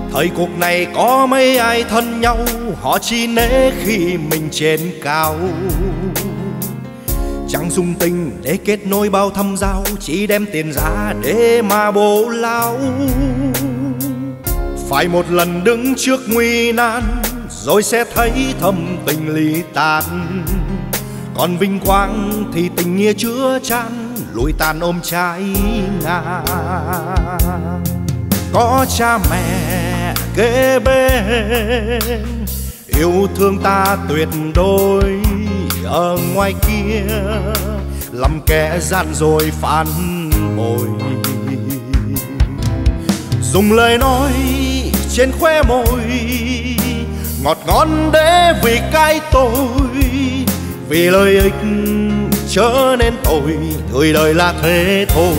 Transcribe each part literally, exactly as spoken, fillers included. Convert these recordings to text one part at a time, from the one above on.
Thời cuộc này có mấy ai thân nhau, họ chỉ nể khi mình trên cao. Chẳng dùng tình để kết nối bao thâm giao, chỉ đem tiền ra để mà bố láo. Phải một lần đứng trước nguy nan, rồi sẽ thấy thâm tình ly tan. Còn vinh quang thì tình nghĩa chứa chan, lụi tàn ôm trái ngang. Có cha mẹ kế bên, yêu thương ta tuyệt đối. Ở ngoài kia làm kẻ gian rồi phản bội, dùng lời nói trên khóe môi ngọt ngon để vì cái tôi. Vì lợi ích trở nên tội, người đời là thế thôi.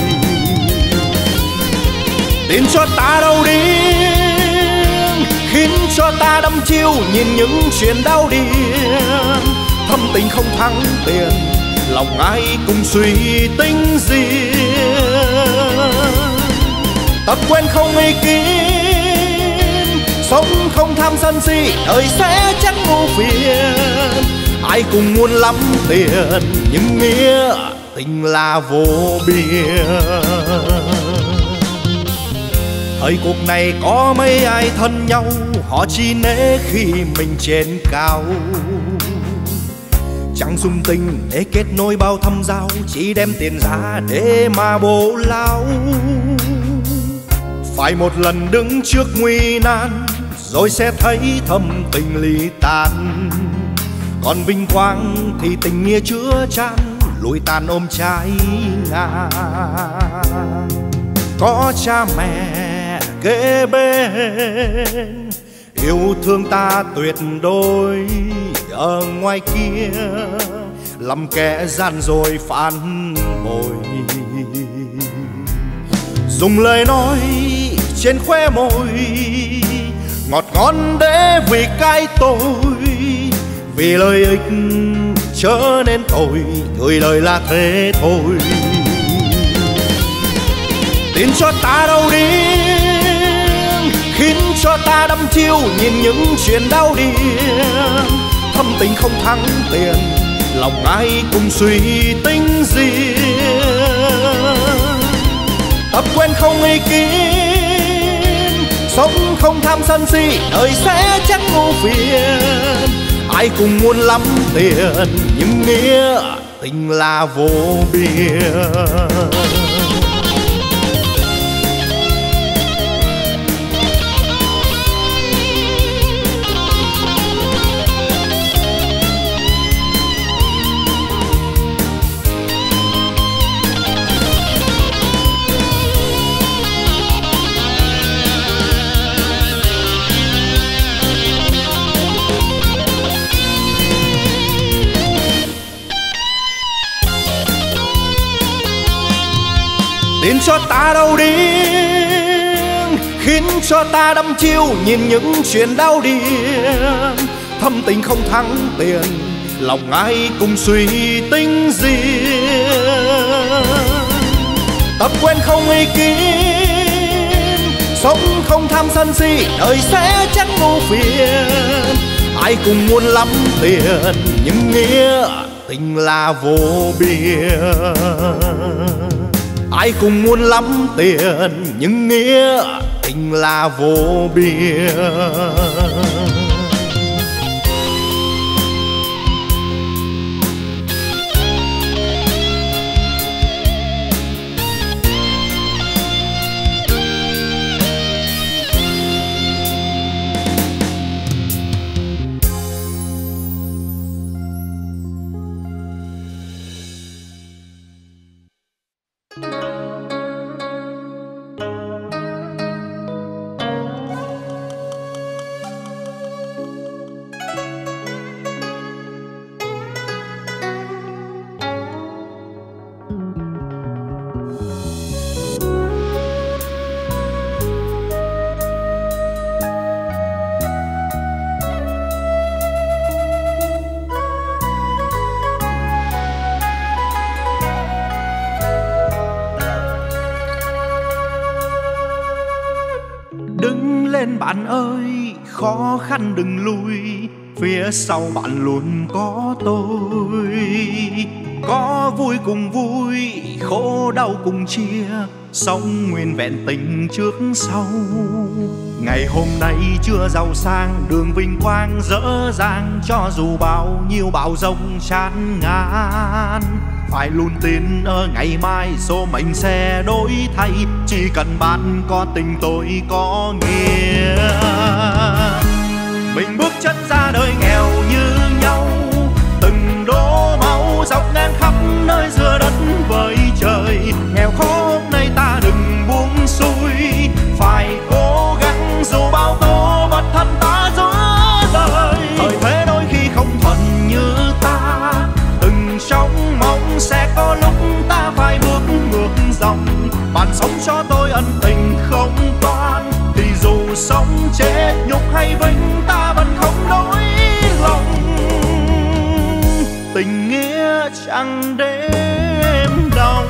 Tin cho ta đau điên, khiến cho ta đăm chiêu nhìn những chuyện đau điên. Thâm tình không thắng tiền, lòng ai cùng suy tính riêng. Tập quen không ý kiến, sống không tham sân si, đời sẽ chẳng ngu phiền. Ai cùng muốn lắm tiền, nhưng nghĩa tình là vô biên. Thời cuộc này có mấy ai thân nhau, họ chỉ nể khi mình trên cao. Chẳng dùng tình để kết nối bao thâm giao, chỉ đem tiền ra để mà bố láo. Phải một lần đứng trước nguy nan, rồi sẽ thấy thâm tình ly tan. Còn vinh quang thì tình nghĩa chứa chan, lụi tàn ôm trái ngang. Có cha mẹ kế bên, yêu thương ta tuyệt đối. Ở ngoài kia làm kẻ gian rồi phản bội, dùng lời nói trên khóe môi ngọt ngon để vì cái tôi. Vì lợi ích trở nên tội, người đời là thế thôi. Tin cho ta đau điên, khiến cho ta đăm chiêu nhìn những chuyện đau điên. Thâm tình không thắng tiền, lòng ai cùng suy tính riêng. Tập quen không ý kiến, sống không tham sân si, đời sẽ chẳng ngu phiền. Ai cùng muốn lắm tiền, nhưng nghĩa tình là vô biên. Tin cho ta đau điên, khiến cho ta đăm chiêu nhìn những chuyện đau điên. Thâm tình không thắng tiền, lòng ai cùng suy tính riêng. Tập quen không ý kiến, sống không tham sân si, đời sẽ chẳng ngu phiền. Ai cùng muốn lắm tiền, nhưng nghĩa tình là vô biên. Ai cùng muốn lắm tiền, nhưng nghĩa tình là vô biên. lên bạn ơi, khó khăn đừng lùi, phía sau bạn luôn có tôi. Có vui cùng vui, khổ đau cùng chia, sống nguyên vẹn tình trước sau. Ngày hôm nay chưa giàu sang, đường vinh quang dở dang, cho dù bao nhiêu bão giông chán ngàn. Phải luôn tin ở ngày mai, số mệnh sẽ đổi thay, chỉ cần bạn có tình tôi có nghĩa. Mình bước chân ra đời nghèo như nhau, từng đổ máu dọc ngang khắp nơi giữa đất với trời. Nghèo khó hôm nay ta đừng buông xuôi, phải cố gắng dù bao tố bất thân ta giữa đời. Thời thế đôi khi không thuận như ta, từng trống mong sẽ có lúc ta phải bước ngược dòng. Bạn sống cho tôi ân tình không toan, thì dù sống chết nhục hay vinh ta vẫn không đổi lòng. Tình nghĩa chẳng đêm đông.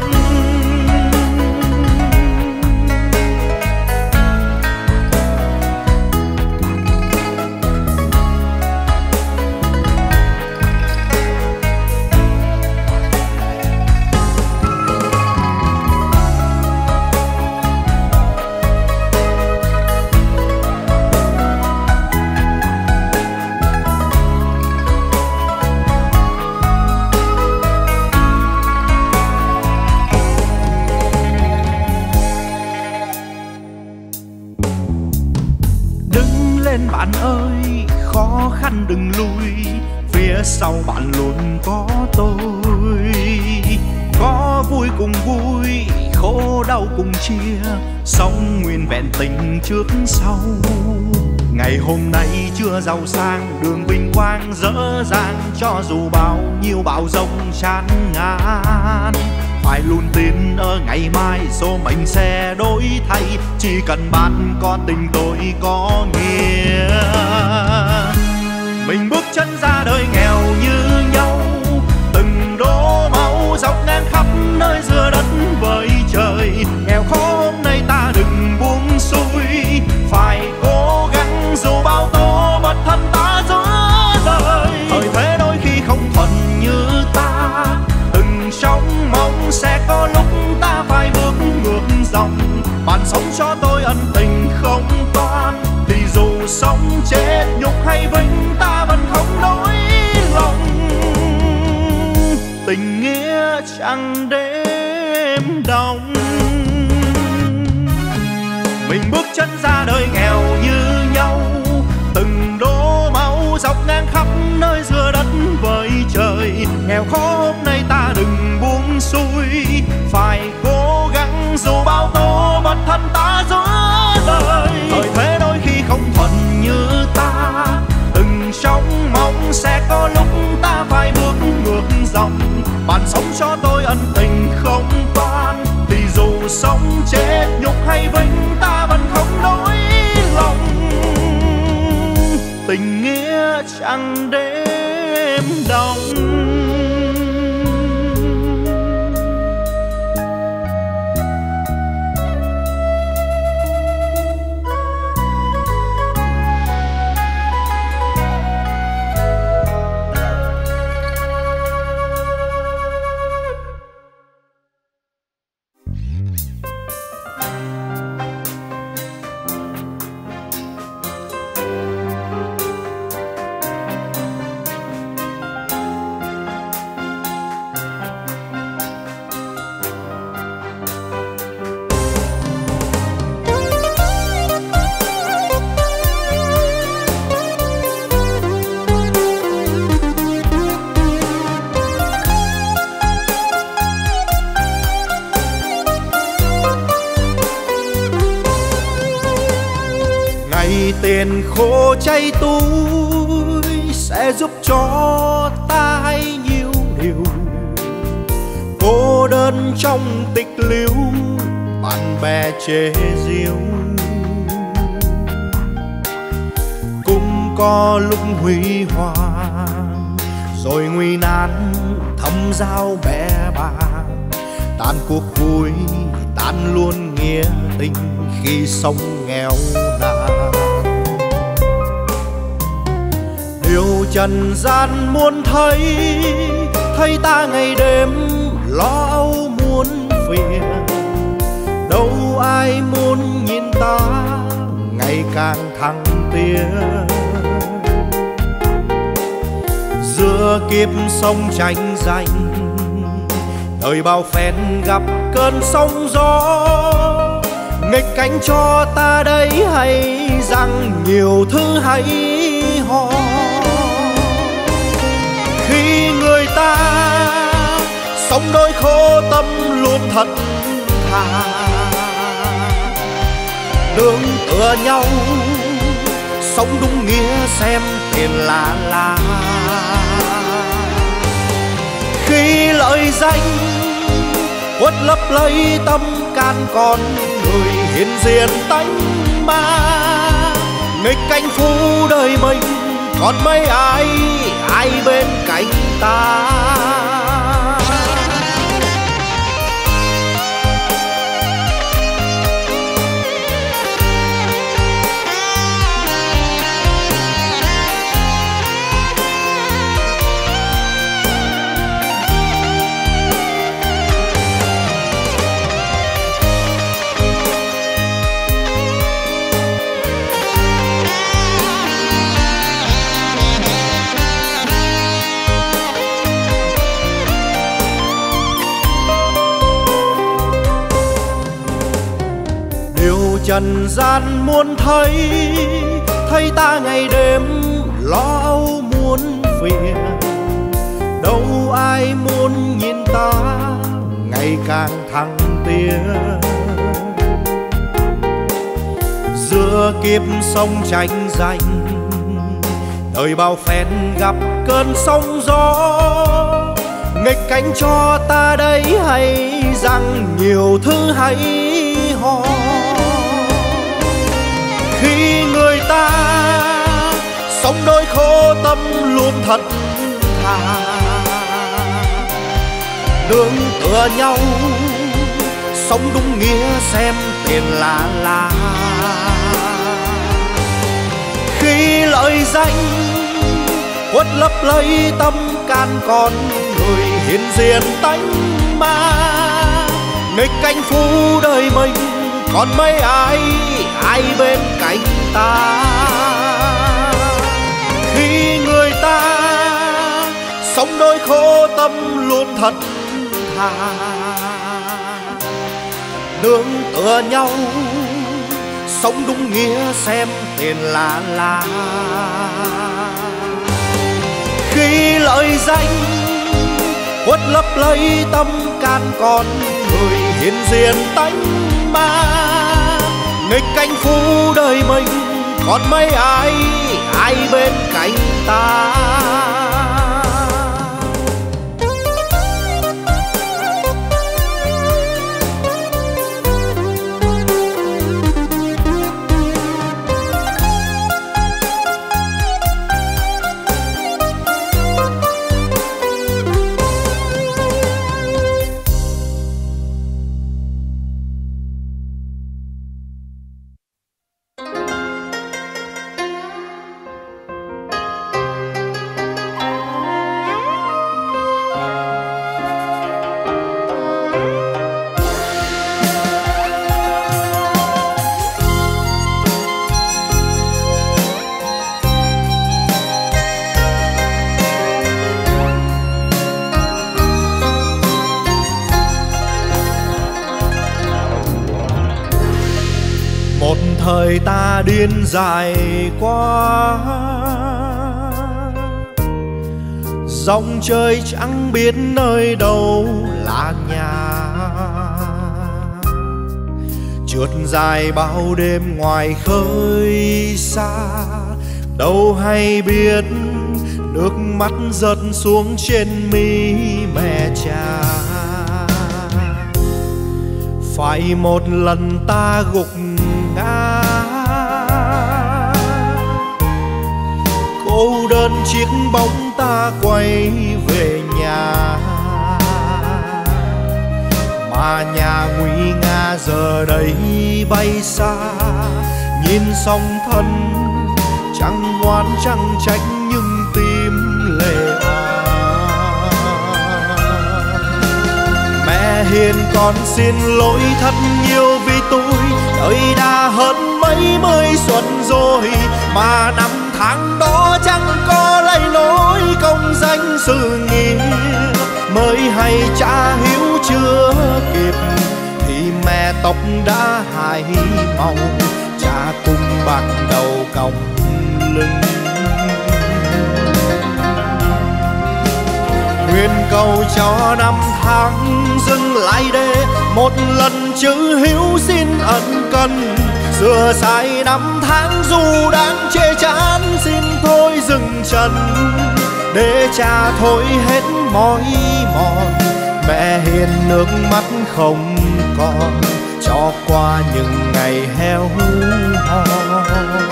Bạn ơi, khó khăn đừng lùi, phía sau bạn luôn có tôi. Có vui cùng vui, khổ đau cùng chia, sống nguyên vẹn tình trước sau. Ngày hôm nay chưa giàu sang, đường vinh quang dở dang, cho dù bao nhiêu bão giông chán ngàn. Phải luôn tin ở ngày mai, số mệnh sẽ đổi thay, chỉ cần bạn có tình tôi có nghĩa. Mình bước chân ra đời nghèo như nhau, từng đổ máu dọc ngang khắp nơi giữa đất với trời. Nghèo khó hôm nay ta đừng buông xuôi, phải cố gắng dù bao tố bất thân ta giữa đời. Thời thế đôi khi không thuận như ta, từng trống mong sẽ có lúc ta phải bước ngược dòng. Bạn sống cho tôi ân tình không toan, thì dù sống chết nhục hay vinh ta vẫn không đổi lòng. Tình nghĩa chẳng đêm đông. Mình bước chân ra đời nghèo như nhau, từng đổ máu dọc ngang khắp nơi giữa đất với trời. Nghèo khó hôm nay ta đừng buông xuôi, phải cố gắng dù bao tố bất thân ta giữa đời. Thời thế đôi khi không thuận như ta, từng trống mong sẽ có lúc ta phải bước ngược dòng. Bạn sống cho tôi ân tình không toan, thì dù sống chết nhục hay vinh ta vẫn không đổi lòng. Tình nghĩa chẳng đêm đông. Tiền khô cháy túi sẽ giúp cho ta hay nhiều điều. Cô đơn trong tịch liêu, bạn bè chế giễu. Cũng có lúc huy hoàng, rồi nguy nan thâm giao bè bàng. Tan cuộc vui, tan luôn nghĩa tình khi sống nghèo nàn. trần gian muốn thấy, thấy ta ngày đêm lo âu muôn phiền. Đâu ai muốn nhìn ta ngày càng thăng tiến. Giữa kiếp sông tranh giành, đời bao phen gặp cơn sóng gió. Nghịch cánh cho ta đấy hay rằng nhiều thứ hay ho. Khi người ta sống đôi khổ tâm luôn thật thà, nương tựa nhau sống đúng nghĩa xem tiền là là. Khi lợi danh quất lấp lấy tâm can con người, hiện diện tánh ma nghịch cánh phu đời mình, còn mấy ai ai bên cạnh ta. Trần gian muốn thấy, thấy ta ngày đêm lo âu muôn phiền. Đâu ai muốn nhìn ta ngày càng thăng tiến. Giữa kiếp sông tranh giành, đời bao phen gặp cơn sóng gió. Nghịch cánh cho ta đấy hay rằng nhiều thứ hay ho. Khi người ta sống đôi khổ tâm luôn thật thà, nương tựa nhau sống đúng nghĩa xem tiền là là. Khi lợi danh quất lấp lấy tâm can con người, hiện diện tánh ma nghịch cánh phu đời mình, còn mấy ai ai bên cạnh ta. Khi người ta sống đôi khổ tâm luôn thật thà, nương tựa nhau sống đúng nghĩa xem tiền là là. Khi lợi danh quất lấp lấy tâm can con người, hiện diện tánh ma nghịch cánh phu đời mình, còn mấy ai ai bên cạnh ta. Thời ta điên dài qua, dòng trời chẳng biết nơi đâu là nhà. Trượt dài bao đêm ngoài khơi xa, đâu hay biết nước mắt rớt xuống trên mi mẹ cha. Phải một lần ta gục ngã, cô đơn chiếc bóng ta quay về nhà. Mà nhà nguy nga giờ đây bay xa, nhìn song thân chẳng ngoan chẳng trách nhưng tim hiền con xin lỗi thật nhiều vì tôi đời đã hơn mấy mươi xuân rồi, mà năm tháng đó chẳng có lấy nỗi công danh sự nghiệp. Mới hay cha hiếu chưa kịp thì mẹ tóc đã hai màu, cha cùng bạc đầu còng lưng. Nguyện cầu cho năm tháng dừng lại để một lần chữ hiếu xin ân cần, sửa sai năm tháng dù đang chê chán xin thôi dừng chân, để cha thôi hết mỏi mòn. Mẹ hiền nước mắt không còn cho qua những ngày heo hon.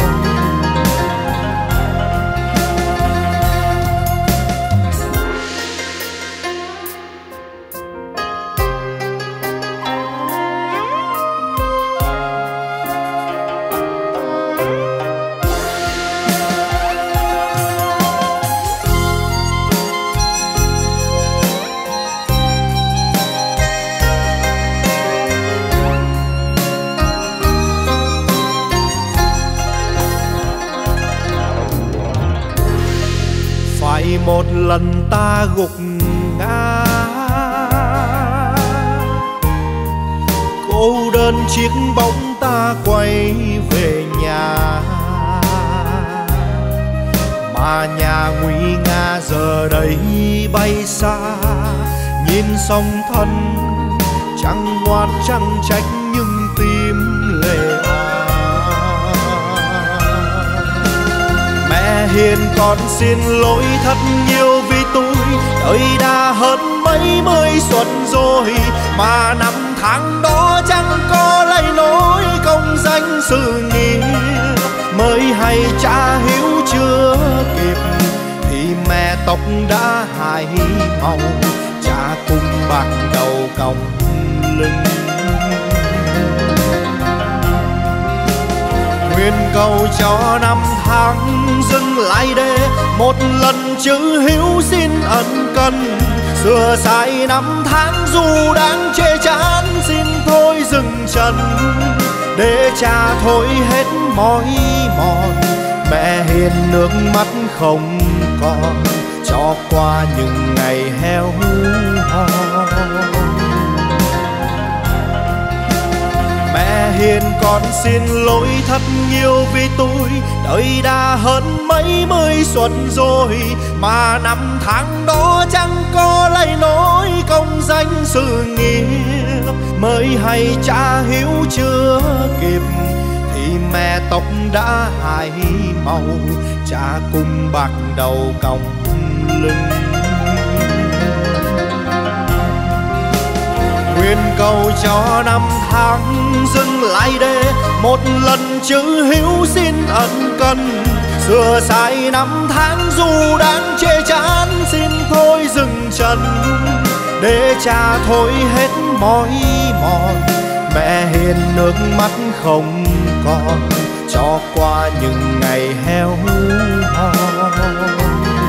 Một lần ta gục ngã, cô đơn chiếc bóng ta quay về nhà, mà nhà nguy nga giờ đây bay xa. Nhìn song thân chẳng ngoan chẳng trách nhưng tim lệ òa. Mẹ hiền con xin lỗi thật nhiều vì tôi đời đã hơn mấy mươi xuân rồi, mà năm tháng đó chẳng có lấy nỗi công danh sự nghiệp. Mới hay cha hiếu chưa kịp thì mẹ tóc đã hai màu, cha cùng bạc đầu còng lưng. Nguyện cầu cho năm tháng dừng lại để một lần chữ hiếu xin ân cần, sửa sai năm tháng dù đang chê chán xin thôi dừng chân, để cha thôi hết mỏi mòn. Mẹ hiền nước mắt không còn cho qua những ngày heo hon. Mẹ hiền con xin lỗi thật nhiều vì tôi đời đã hơn mấy mươi xuân rồi, mà năm tháng đó chẳng có lấy nỗi công danh sự nghiệp. Mới hay cha hiếu chưa kịp thì mẹ tóc đã hai màu, cha cùng bạc đầu còng lưng. Nguyện cầu cho năm tháng dừng lại để một lần chữ hiếu xin ân cần, sửa sai năm tháng dù đang chê chán xin thôi dừng chân, để cha thôi hết mỏi mòn. Mẹ hiền nước mắt không còn cho qua những ngày heo hon.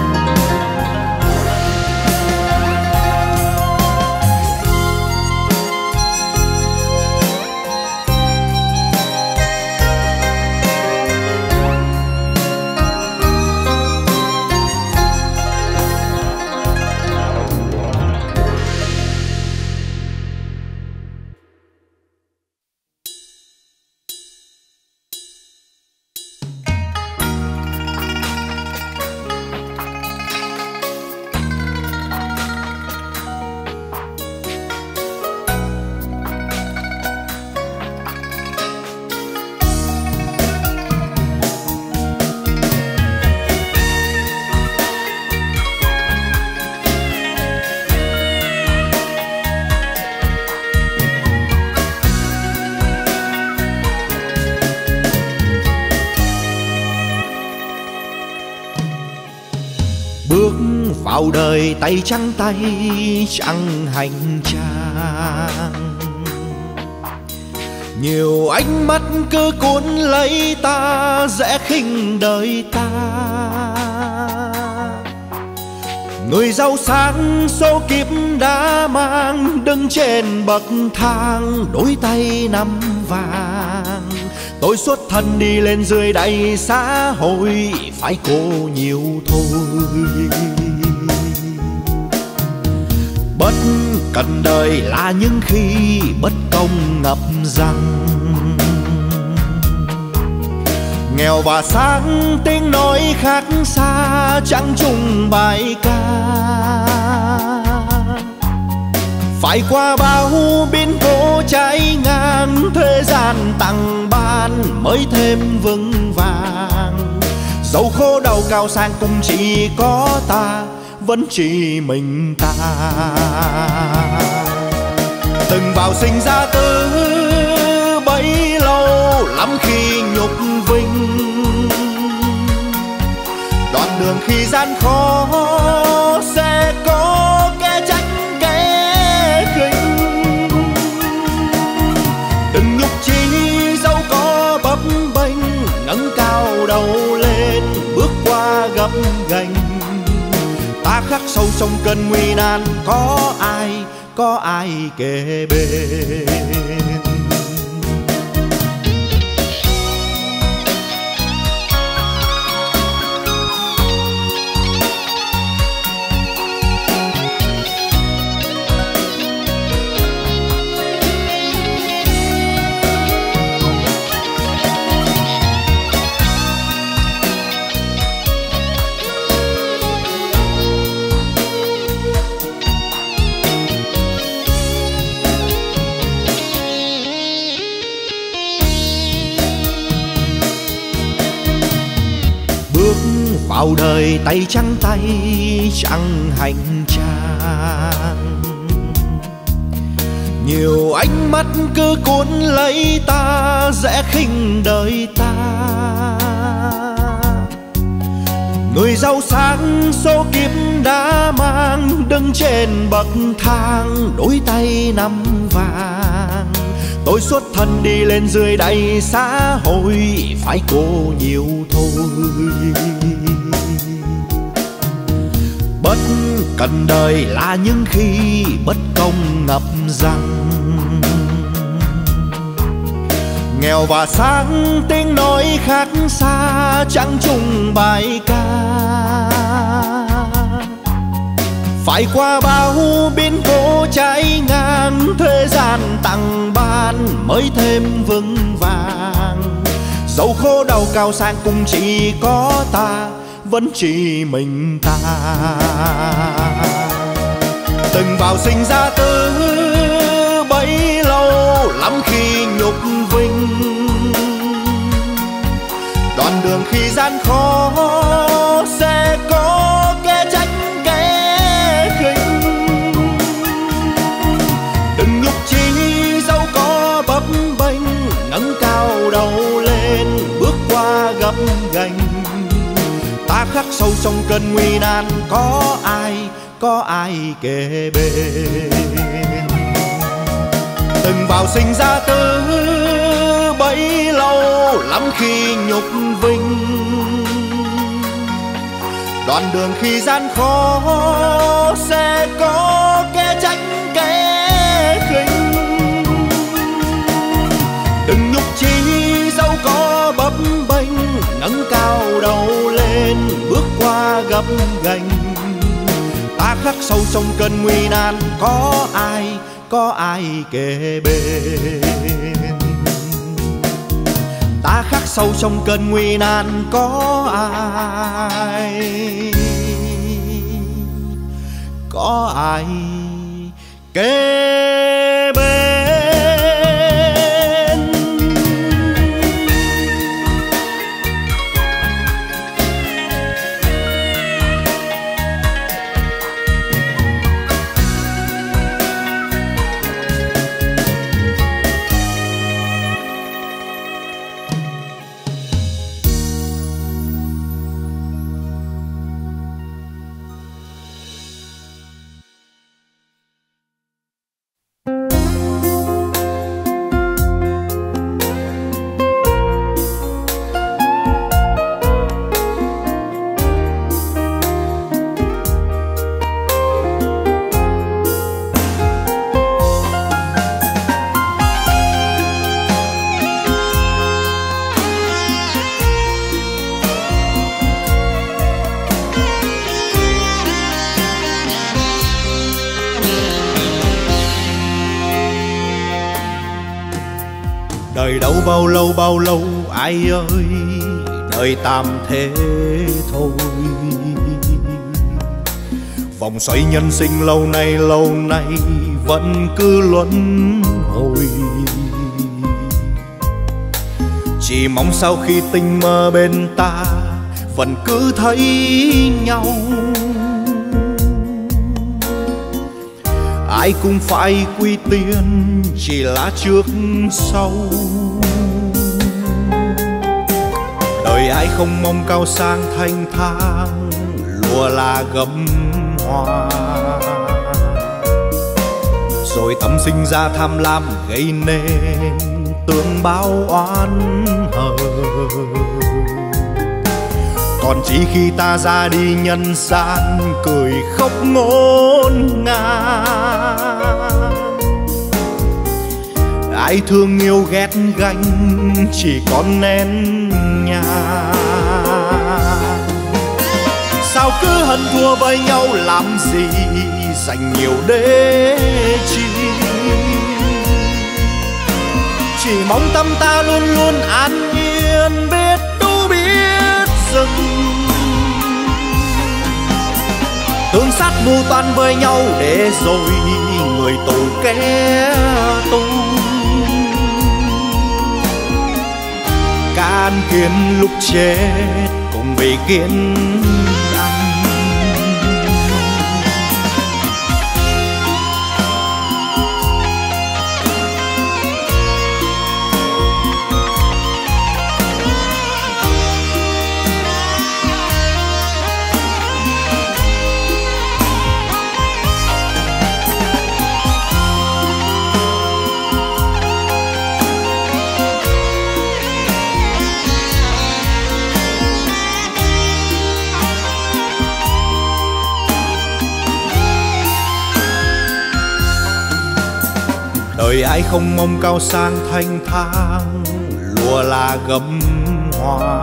Vào đời tay trắng tay chẳng hành trang, nhiều ánh mắt cứ cuốn lấy ta dễ khinh đời ta. Người giàu sang số kiếp đã mang, đứng trên bậc thang đôi tay nắm vàng. Tôi xuất thân đi lên dưới đầy xã hội, phải cố nhiều thôi. Bất cần đời là những khi bất công ngập rằng, nghèo và sáng tiếng nói khác xa, chẳng chung bài ca. Phải qua bao biến cố trái ngang, thế gian tặng ban mới thêm vững vàng. Dẫu khổ đau cao sang cũng chỉ có ta, vẫn chỉ mình ta. Từng vào sinh ra từ bấy lâu, lắm khi nhục vinh. Đoạn đường khi gian khó sẽ có kẻ tránh kẻ khinh. Đừng nhục chí dẫu có bấp bênh, nâng cao đầu lên bước qua gập ghềnh. Ta khắc sâu trong cơn nguy nan, có ai, có ai kề bên. Vào đời tay trắng tay chẳng hành trang, nhiều ánh mắt cứ cuốn lấy ta, dễ khinh đời ta. Người giàu sang số kiếp đã mang, đứng trên bậc thang đôi tay nắm vàng. Tôi xuất thân đi lên dưới đầy xã hội, phải cố nhiều thôi. Bất cần đời là những khi bất công ngập rằng, nghèo và sáng tiếng nói khác xa, chẳng chung bài ca. Phải qua bao biến cố trái ngang, thế gian tặng ban mới thêm vững vàng. Dẫu khổ đau cao sang cũng chỉ có ta, vẫn chỉ mình ta. Từng vào sinh ra từ bấy lâu, lắm khi nhục vinh. Đoạn đường khi gian khó sẽ có kẻ tránh kẻ khinh. Đừng nhục chí dẫu có bấp bênh, nâng cao đầu lên bước qua gập ghềnh. Ta khắc sâu trong cơn nguy nan, có ai, có ai kề bên. Từng vào sinh ra từ bấy lâu, lắm khi nhục vinh. Đoạn đường khi gian khó sẽ có kẻ tránh kẻ khinh. Đừng nhục chí dẫu có bấp bênh, nâng cao đầu lên bước qua gập ghềnh. Ta khắc sâu trong cơn nguy nan, có ai, có ai kề bên. Ta khắc sâu trong cơn nguy nan, có ai, có ai kề bên. Đời đâu bao lâu bao lâu ai ơi, đời tạm thế thôi. Vòng xoay nhân sinh lâu nay lâu nay vẫn cứ luân hồi. Chỉ mong sau khi tình mơ bên ta vẫn cứ thấy nhau. Ai cũng phải quy tiên, chỉ là trước sau. Đời ai không mong cao sang thanh thang, lúa là gấm hoa. Rồi tâm sinh ra tham lam gây nên tương báo oán hờn. Còn chỉ khi ta ra đi nhân gian, cười khóc ngổn ngang. Ai thương yêu ghét ganh, chỉ còn nén nhang. Sao cứ hận thua với nhau làm gì, dành nhiều để chi. Chỉ mong tâm ta luôn luôn an yên, biết tu biết dừng. Tương sát mưu toan với nhau để rồi người tù kẻ tu. Can kiến lúc chết cùng vì kiến ăn. Đời ai không mong cao sang thanh thang, lúa là gấm hoa.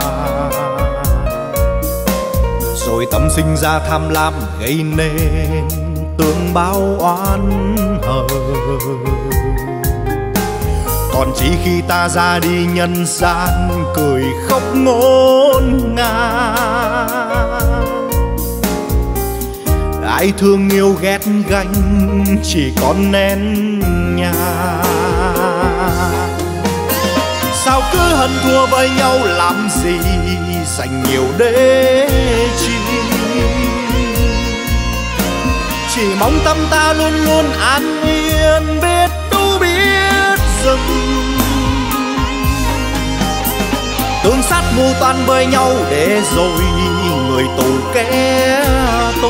Rồi tâm sinh ra tham lam gây nên tương báo oán hờn. Còn chỉ khi ta ra đi nhân gian, cười khóc ngổn ngang. Ai thương yêu ghét ganh, chỉ còn nén nhang. Sao cứ hận thua với nhau làm gì, dành nhiều để chi. Chỉ mong tâm ta luôn luôn an yên, biết tu biết dừng. Tương sát mưu toan với nhau để rồi người tù kẻ tu.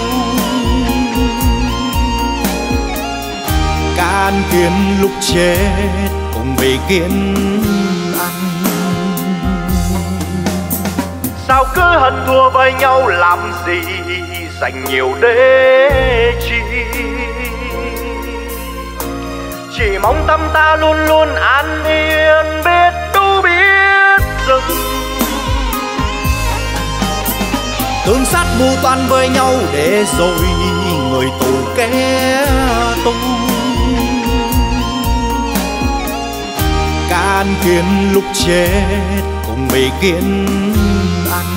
Can kiến lúc chết cùng vì kiến ăn. Sao cứ hận thua với nhau làm gì, dành nhiều để chi. Chỉ mong tâm ta luôn luôn an yên, biết tu biết dừng. Tương sát mưu toan với nhau để rồi người tù kẻ tu. Can kiến lúc chết cùng vì kiến ăn.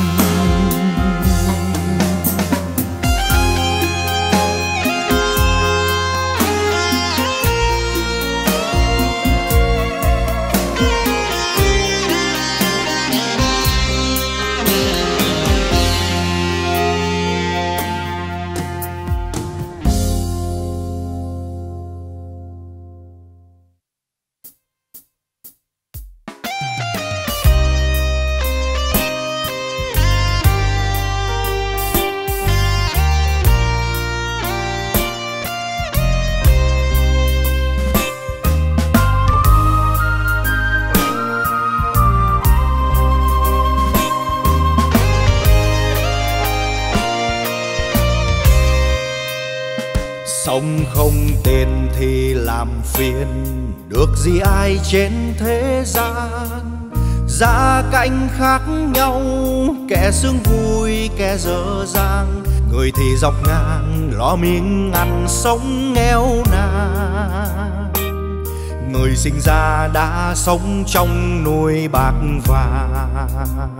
Sống không tiền thì làm phiền, được gì ai trên thế gian. Gia cảnh khác nhau, kẻ sướng vui kẻ dở dang. Người thì dọc ngang lo miếng ăn sống nghèo nàn. Người sinh ra đã sống trong núi bạc vàng.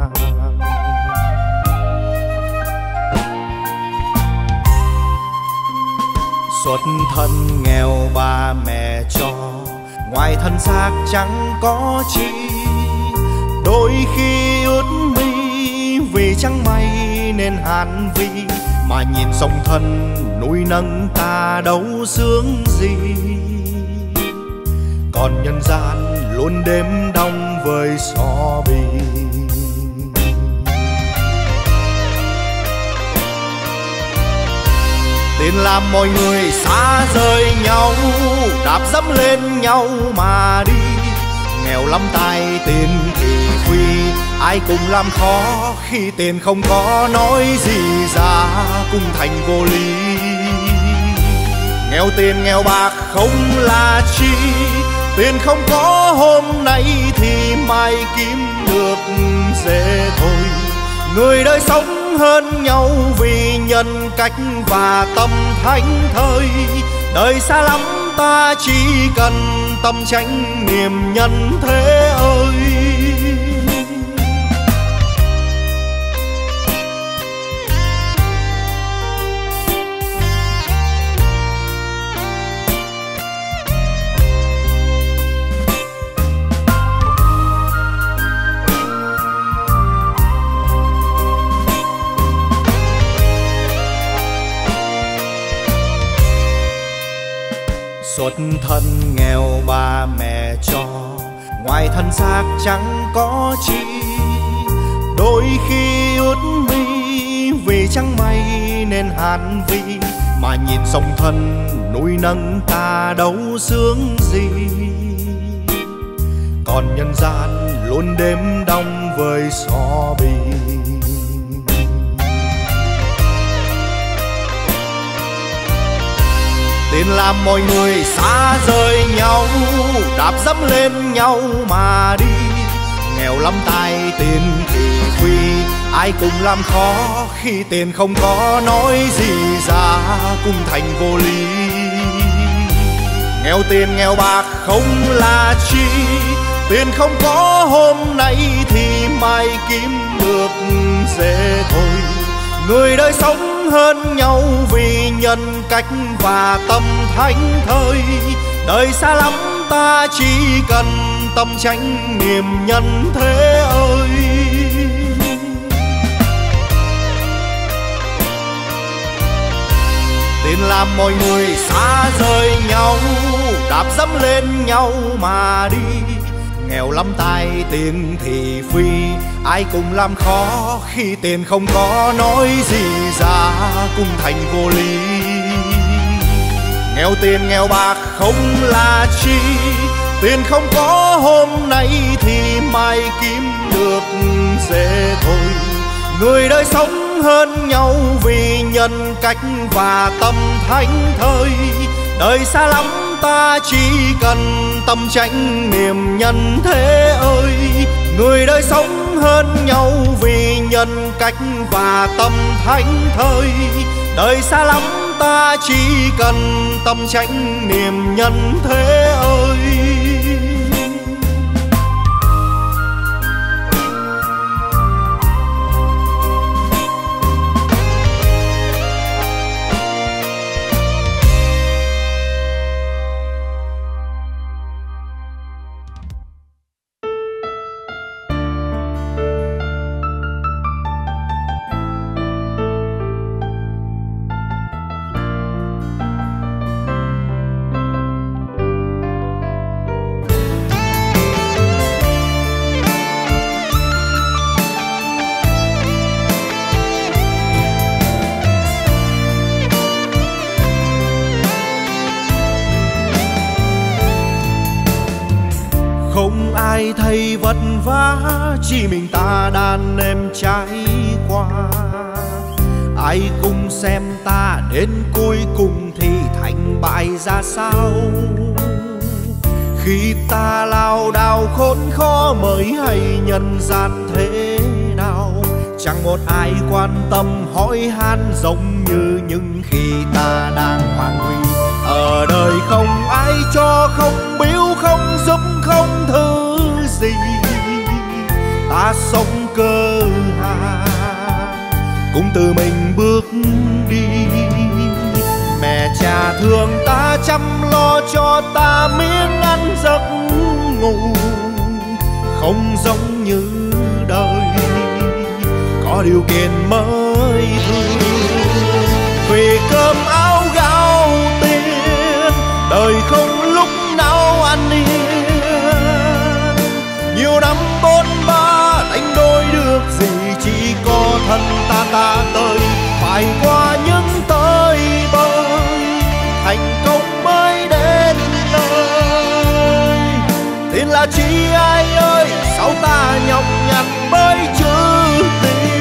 Xuất thân nghèo ba mẹ cho, ngoài thân xác chẳng có chi. Đôi khi ướt mi vì chẳng may nên hàn vi, mà nhìn song thân núi nâng ta đâu sướng gì. Còn nhân gian luôn đêm đông với xó bì. Tiền làm mọi người xa rời nhau, đạp dẫm lên nhau mà đi. Nghèo lắm tay tiền thì quy, ai cùng làm khó khi tiền không có nói gì ra cũng thành vô lý. Nghèo tiền nghèo bạc không là chi, tiền không có hôm nay thì mai kiếm được dễ thôi. Người đời sống hơn nhau vì nhân cách và tâm thánh thơi. Đời xa lắm ta chỉ cần tâm chánh niềm nhân thế ơi. Xuất thân nghèo ba mẹ cho, ngoài thân xác chẳng có chi. Đôi khi ướt mi vì chẳng may nên hàn vi, mà nhìn song thân núi nâng ta đâu sướng gì. Còn nhân gian luôn đêm đông với xó bì. Tiền làm mọi người xa rời nhau, đạp dẫm lên nhau mà đi. Nghèo lắm tay tiền thì quy, ai cùng làm khó khi tiền không có nói gì ra cũng thành vô lý. Nghèo tiền nghèo bạc không là chi, tiền không có hôm nay thì mai kiếm được dễ thôi. Người đời sống hơn nhau vì nhân cách và tâm thánh thơi. Đời xa lắm ta chỉ cần tâm chánh niềm nhân thế ơi. Tiền làm mọi người xa rời nhau, đạp dẫm lên nhau mà đi. Nghèo lắm tay tiền thì phi, ai cùng làm khó khi tiền không có nói gì ra cũng thành vô lý. Nghèo tiền nghèo bạc không là chi, tiền không có hôm nay thì mai kiếm được dễ thôi. Người đời sống hơn nhau vì nhân cách và tâm thánh thơi. Đời xa lắm ta chỉ cần tâm chánh niềm nhân thế ơi. Người đời sống hơn nhau vì nhân cách và tâm thánh thơi. Đời xa lắm ta chỉ cần tâm chánh niềm nhân thế ơi. Không ai thấy vất vả, chỉ mình ta đàn em trải qua. Ai cùng xem ta đến cuối cùng thì thành bại ra sao. Khi ta lao đao khốn khó mới hay nhân gian thế nào. Chẳng một ai quan tâm hỏi han giống như những khi ta đang hoàng huy Ở đời không ai cho, không biếu, không giúp, không thứ gì. Ta sống cơ hàng, cũng tự mình bước đi. Mẹ cha thương ta, chăm lo cho ta miếng ăn giấc ngủ. Không giống như đời có điều kiện mới thương. Vì cơm áo gạo tiền, đời không lúc nào an yên. Nhiều năm bôn ba đánh đổi được gì, chỉ có thân ta ta tới. Phải qua những tới bơi, thành công mới đến nơi. Tiền là chi ai ơi, sao ta nhọc nhằn mới chữ tiền.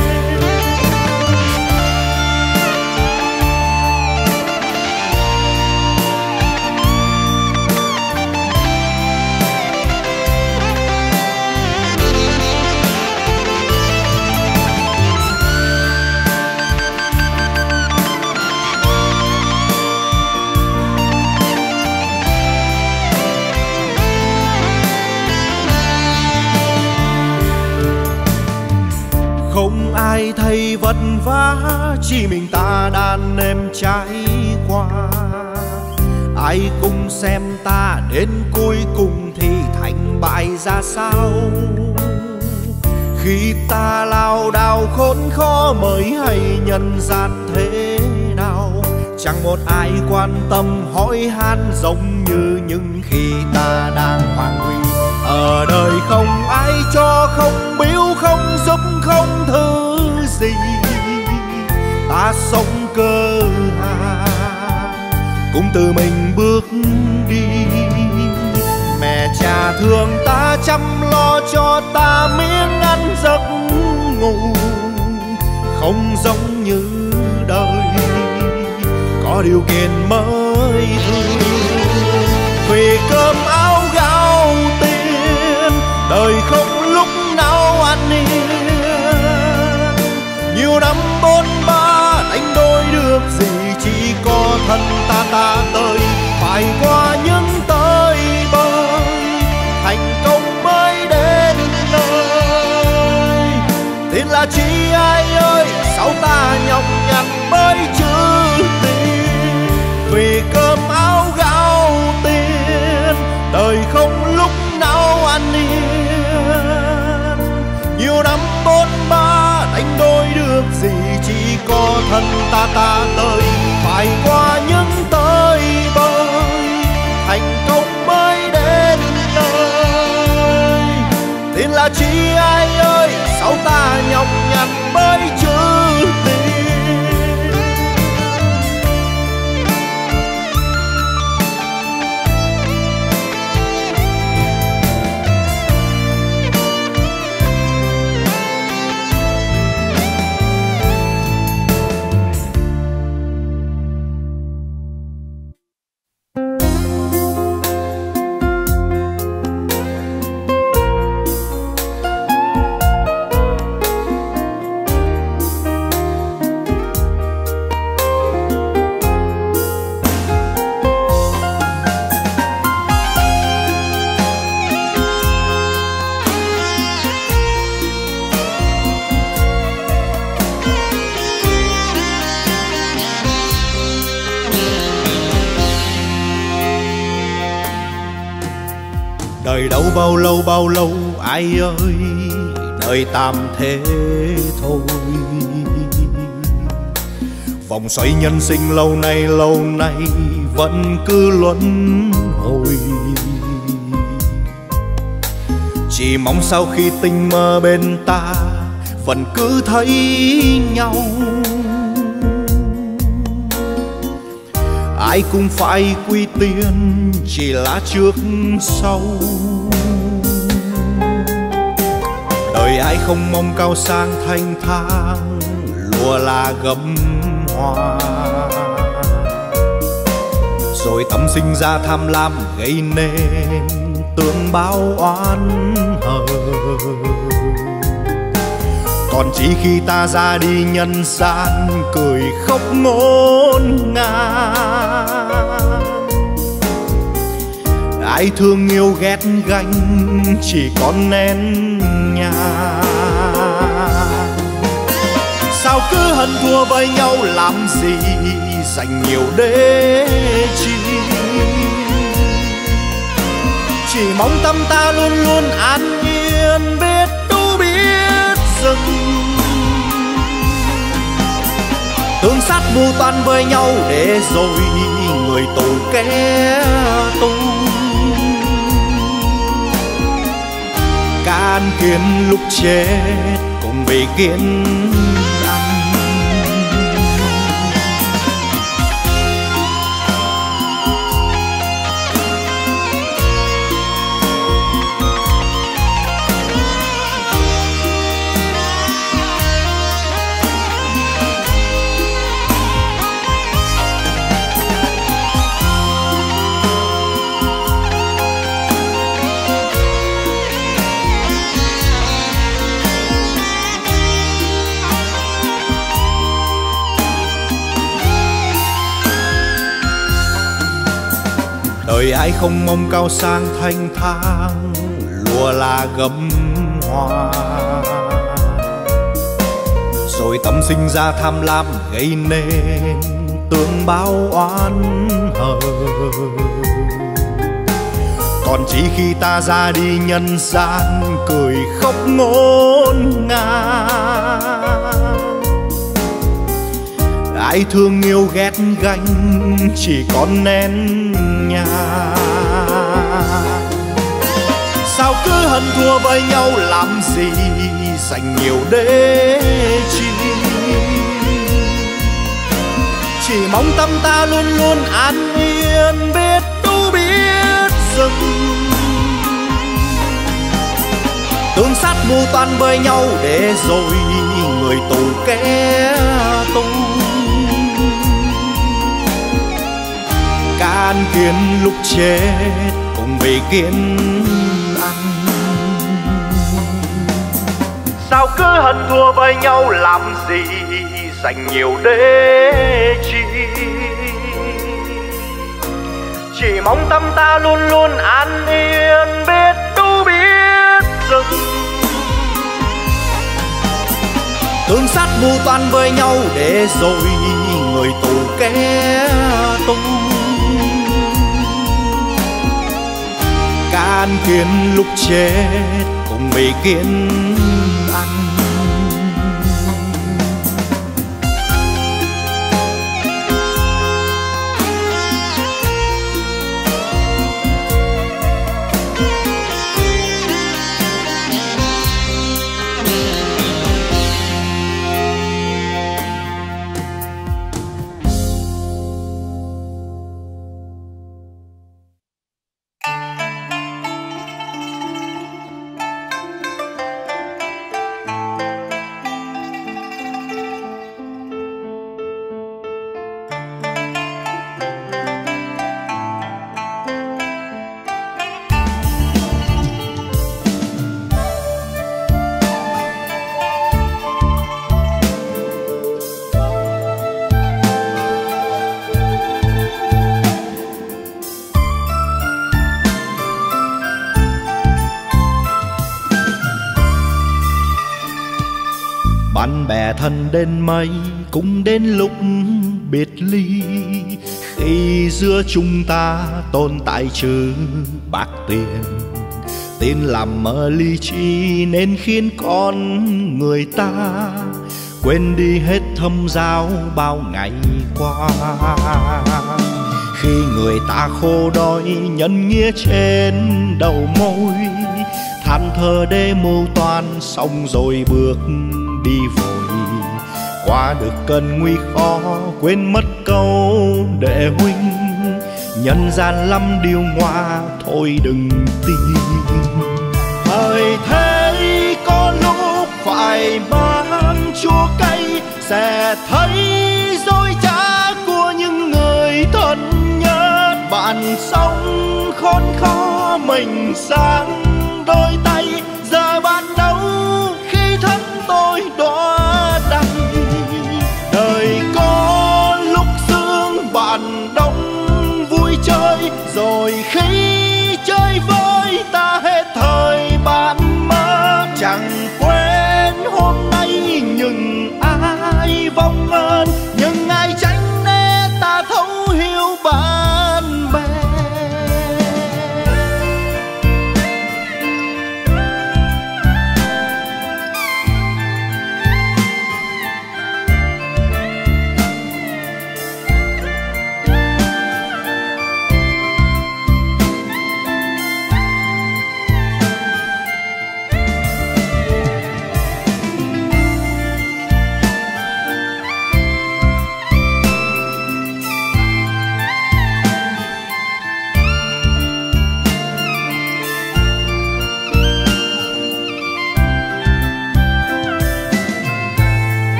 Không ai thấy vất vả, chỉ mình ta đàn em trải qua. Ai cũng xem ta đến cuối cùng thì thành bại ra sao. Khi ta lao đao khốn khó mới hay nhân gian thế nào. Chẳng một ai quan tâm hỏi han giống như những khi ta đang hoàng huy. Ở đời không ai cho, không biếu, không giúp, không thứ gì. Ta sống cơ hàng, cũng tự mình bước đi. Mẹ cha thương ta, chăm lo cho ta miếng ăn giấc ngủ. Không giống như đời có điều kiện mới thương. Vì cơm áo gạo tiền, đời không lúc nào an yên. Nhiều năm bôn ba đánh đổi được gì, chỉ có thân ta ta tới. Phải qua những tới bơi, thành công mới đến nơi. Tiền là chi ai ơi, sao ta nhọc nhằn mới chữ tiền. Vì cơm áo gạo tiền, đời không lúc nào an yên. Nhiều năm bôn ba đánh đổi được gì, chỉ có thân ta ta tới. Phải qua những tới bơi, thành công mới đến nơi. Tiền là chi ai ơi, sao ta nhọc nhằn mới chữ tiền. Đời đâu bao lâu bao lâu ai ơi, đời tạm thế thôi. Vòng xoay nhân sinh lâu nay lâu nay vẫn cứ luân hồi. Chỉ mong sau khi tình mơ bên ta vẫn cứ thấy nhau. Ai cũng phải quy tiên, chỉ là trước sau. Đời ai không mong cao sang thanh thang, lúa là gấm hoa. Rồi tâm sinh ra tham lam gây nên tương báo oán hờn. Còn chỉ khi ta ra đi nhân gian cười khóc ngổn ngang. Ai thương yêu ghét ganh chỉ còn nén nhang. Sao cứ hận thua với nhau làm gì, dành nhiều để chi. Chỉ mong tâm ta luôn luôn an yên, biết tu biết dừng. Tương sát mưu toan với nhau để rồi người tù kẻ tu. Can kiến lúc chết cùng vì kiến ăn. Đời ai không mong cao sang thanh thang, lúa là gấm hoa. Rồi tâm sinh ra tham lam gây nên tương báo oán hờn. Còn chỉ khi ta ra đi nhân gian cười khóc ngổn ngang. Ai thương yêu ghét ganh chỉ còn nén nhang. Sao cứ hận thua với nhau làm gì, dành nhiều để chi. Chỉ mong tâm ta luôn luôn an yên, biết tu biết dừng. Tương sát mưu toan với nhau để rồi người tù kẻ tu. Can kiến lúc chết cùng vì kiến ăn. Sao cứ hận thua với nhau làm gì, dành nhiều để chi. Chỉ mong tâm ta luôn luôn an yên, biết tu biết dừng. Tương sát mưu toan với nhau để rồi người tù kẻ tu. Can kiến lúc chết cùng vì kiến ăn. Bạn bè thân đến mấy cũng đến lúc biệt ly. Khi giữa chúng ta tồn tại chữ bạc tiền, tiền làm mờ lý trí nên khiến con người ta quên đi hết thâm giao bao ngày qua. Khi người ta khô đói nhân nghĩa trên đầu môi, than thở để mưu toan xong rồi bước đi vội. Qua được cơn nguy khó quên mất câu đệ huynh, nhân gian lắm điều ngoa thôi đừng tin. Thời thế có lúc phải mang chua cay, sẽ thấy dối trá của những người thân nhất. Bạn sống khốn khó mình sang đôi tay, giờ bạn đâu khi thân tôi đổ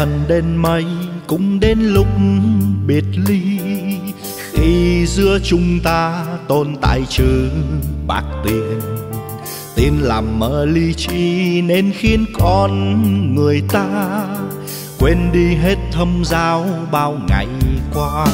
thân đến mấy cũng đến lúc biệt ly. Khi giữa chúng ta tồn tại chữ bạc tiền, tiền làm mờ ly chi nên khiến con người ta quên đi hết thâm giao bao ngày qua.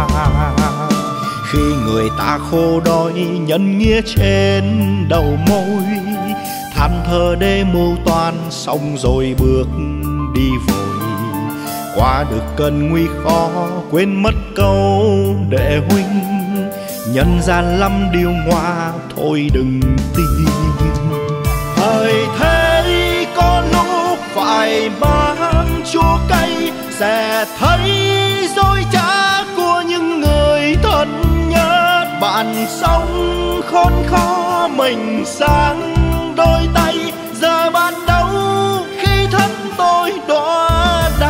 Khi người ta khô đói nhân nghĩa trên đầu môi, than thở để mưu toan xong rồi bước đi vội. Qua được cơn nguy khó quên mất câu đệ huynh, nhân gian lắm điều ngoa thôi đừng tin. Thời thế có lúc phải bán chua cay, sẽ thấy dối trá của những người thân nhất. Bạn sống khốn khó mình sáng đôi tay, giờ bạn đâu khi thân tôi đọa đầy.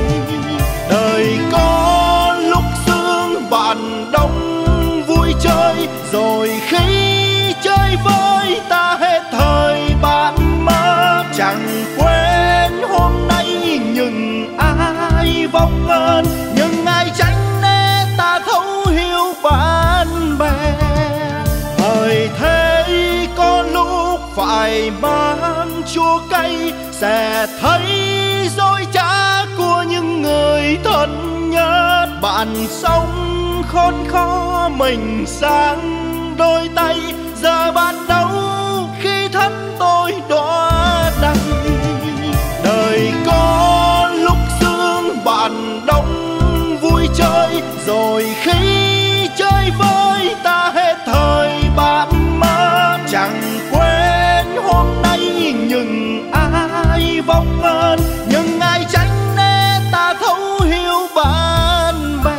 Đời có lúc sương bạn đông vui chơi, rồi khi chơi với ta hết thời bạn mất. Chẳng quên hôm nay nhưng ai vong ơn, nhưng ai tránh để ta thấu hiểu bạn bè. Thời thế có lúc phải bán chua cay, sẽ thấy dối trá của những người thân nhất. Bạn sống khốn khó mình sáng đôi tay, giờ bạn đâu khi thân tôi đọa đầy. Đời có lúc sương bạn đông vui chơi, rồi khi chơi với ta hết thời bạn mất. Chẳng quên hôm nay nhưng ai vong ơn, nhưng ai tránh để ta thấu hiểu bạn bè.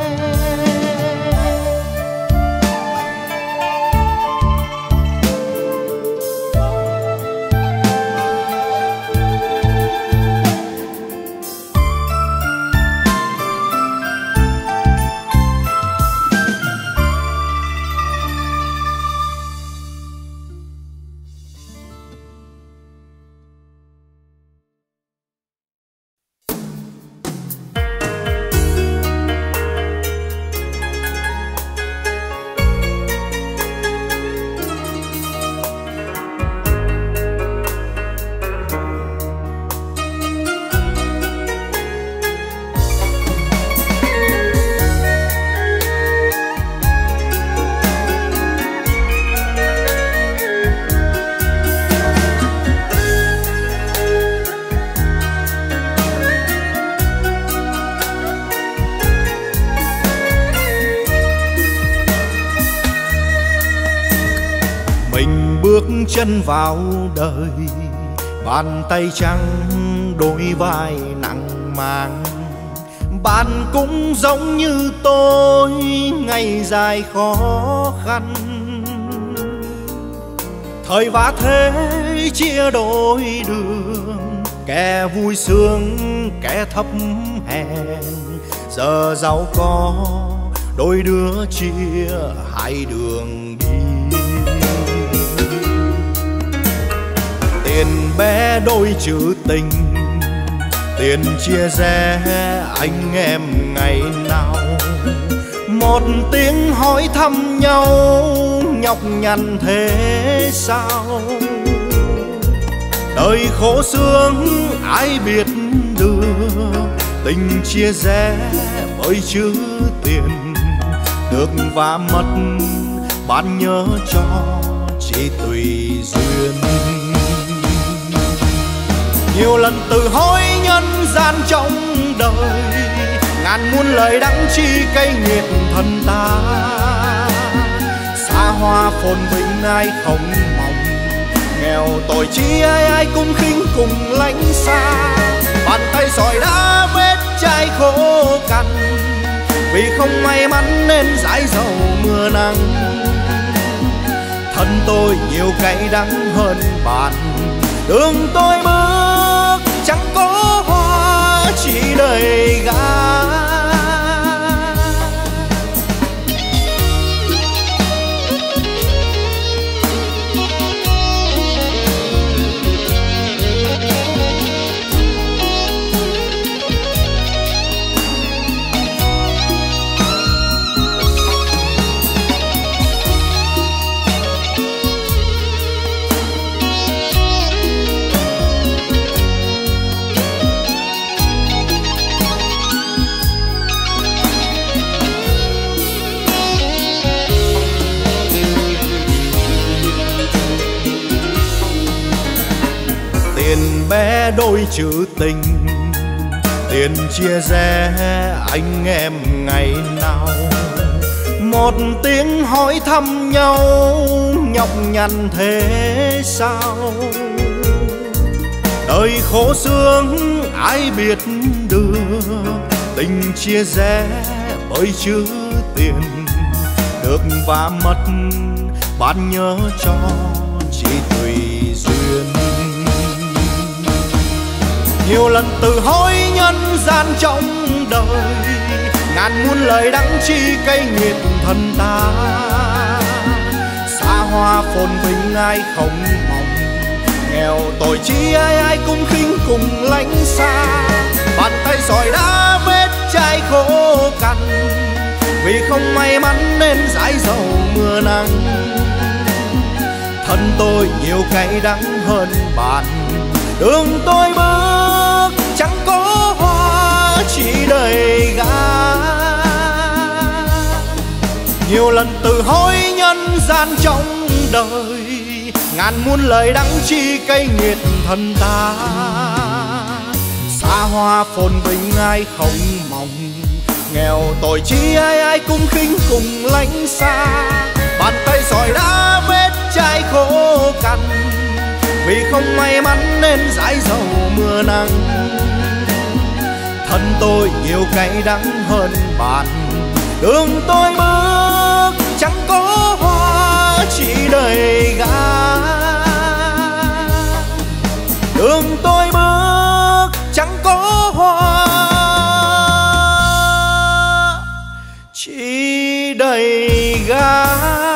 Chân vào đời, bàn tay trắng đôi vai nặng mang. Bạn cũng giống như tôi, ngày dài khó khăn. Thời vã thế chia đôi đường, kẻ vui sướng kẻ thấp hèn. Giờ giàu có đôi đứa chia hai đường đi. Tiền bé đôi chữ tình, tiền chia rẽ anh em ngày nào. Một tiếng hỏi thăm nhau, nhọc nhằn thế sao. Đời khổ sướng ai biết được, tình chia rẽ bởi chữ tiền. Được và mất bạn nhớ cho chỉ tùy duyên. Nhiều lần tự hối nhân gian trong đời, ngàn muôn lời đắng chi cay nghiệt thân ta. Xa hoa phồn vinh ai không mong, nghèo tội chi ai ai cũng khinh cùng lánh xa. Bàn tay sỏi đá vết chai khô cằn, vì không may mắn nên dãi dầu mưa nắng. Thân tôi nhiều cay đắng hơn bạn, đường tôi bước chẳng có hoa chỉ đầy gã. tiền bé đôi chữ tình, tiền chia rẽ anh em ngày nào. Một tiếng hỏi thăm nhau nhọc nhằn thế sao? Đời khổ sướng ai biết được, tình chia rẽ bởi chữ tiền. Được và mất bạn nhớ cho chỉ tùy duyên. Nhiều lần tự hối nhân gian trong đời, ngàn muôn lời đắng chi cây nghiệt thân ta. Xa hoa phồn vinh ai không mong, nghèo tội chi ai ai cũng khinh cùng lánh xa. Bàn tay sỏi đá vết chai khô cằn, vì không may mắn nên dãi dầu mưa nắng. Thân tôi nhiều cay đắng hơn bạn, đường tôi bước chẳng có hoa chỉ đầy gã. Nhiều lần tự hối nhân gian trong đời, ngàn muôn lời đắng chi cây nghiệt thân ta. Xa hoa phồn vinh ai không mong, nghèo tội chi ai ai cũng khinh cùng lánh xa. Bàn tay sỏi đá vết chai khô cằn, vì không may mắn nên dãi dầu mưa nắng. Thân tôi nhiều cay đắng hơn bạn, đường tôi bước chẳng có hoa chỉ đầy gã. Đường tôi bước chẳng có hoa chỉ đầy gã.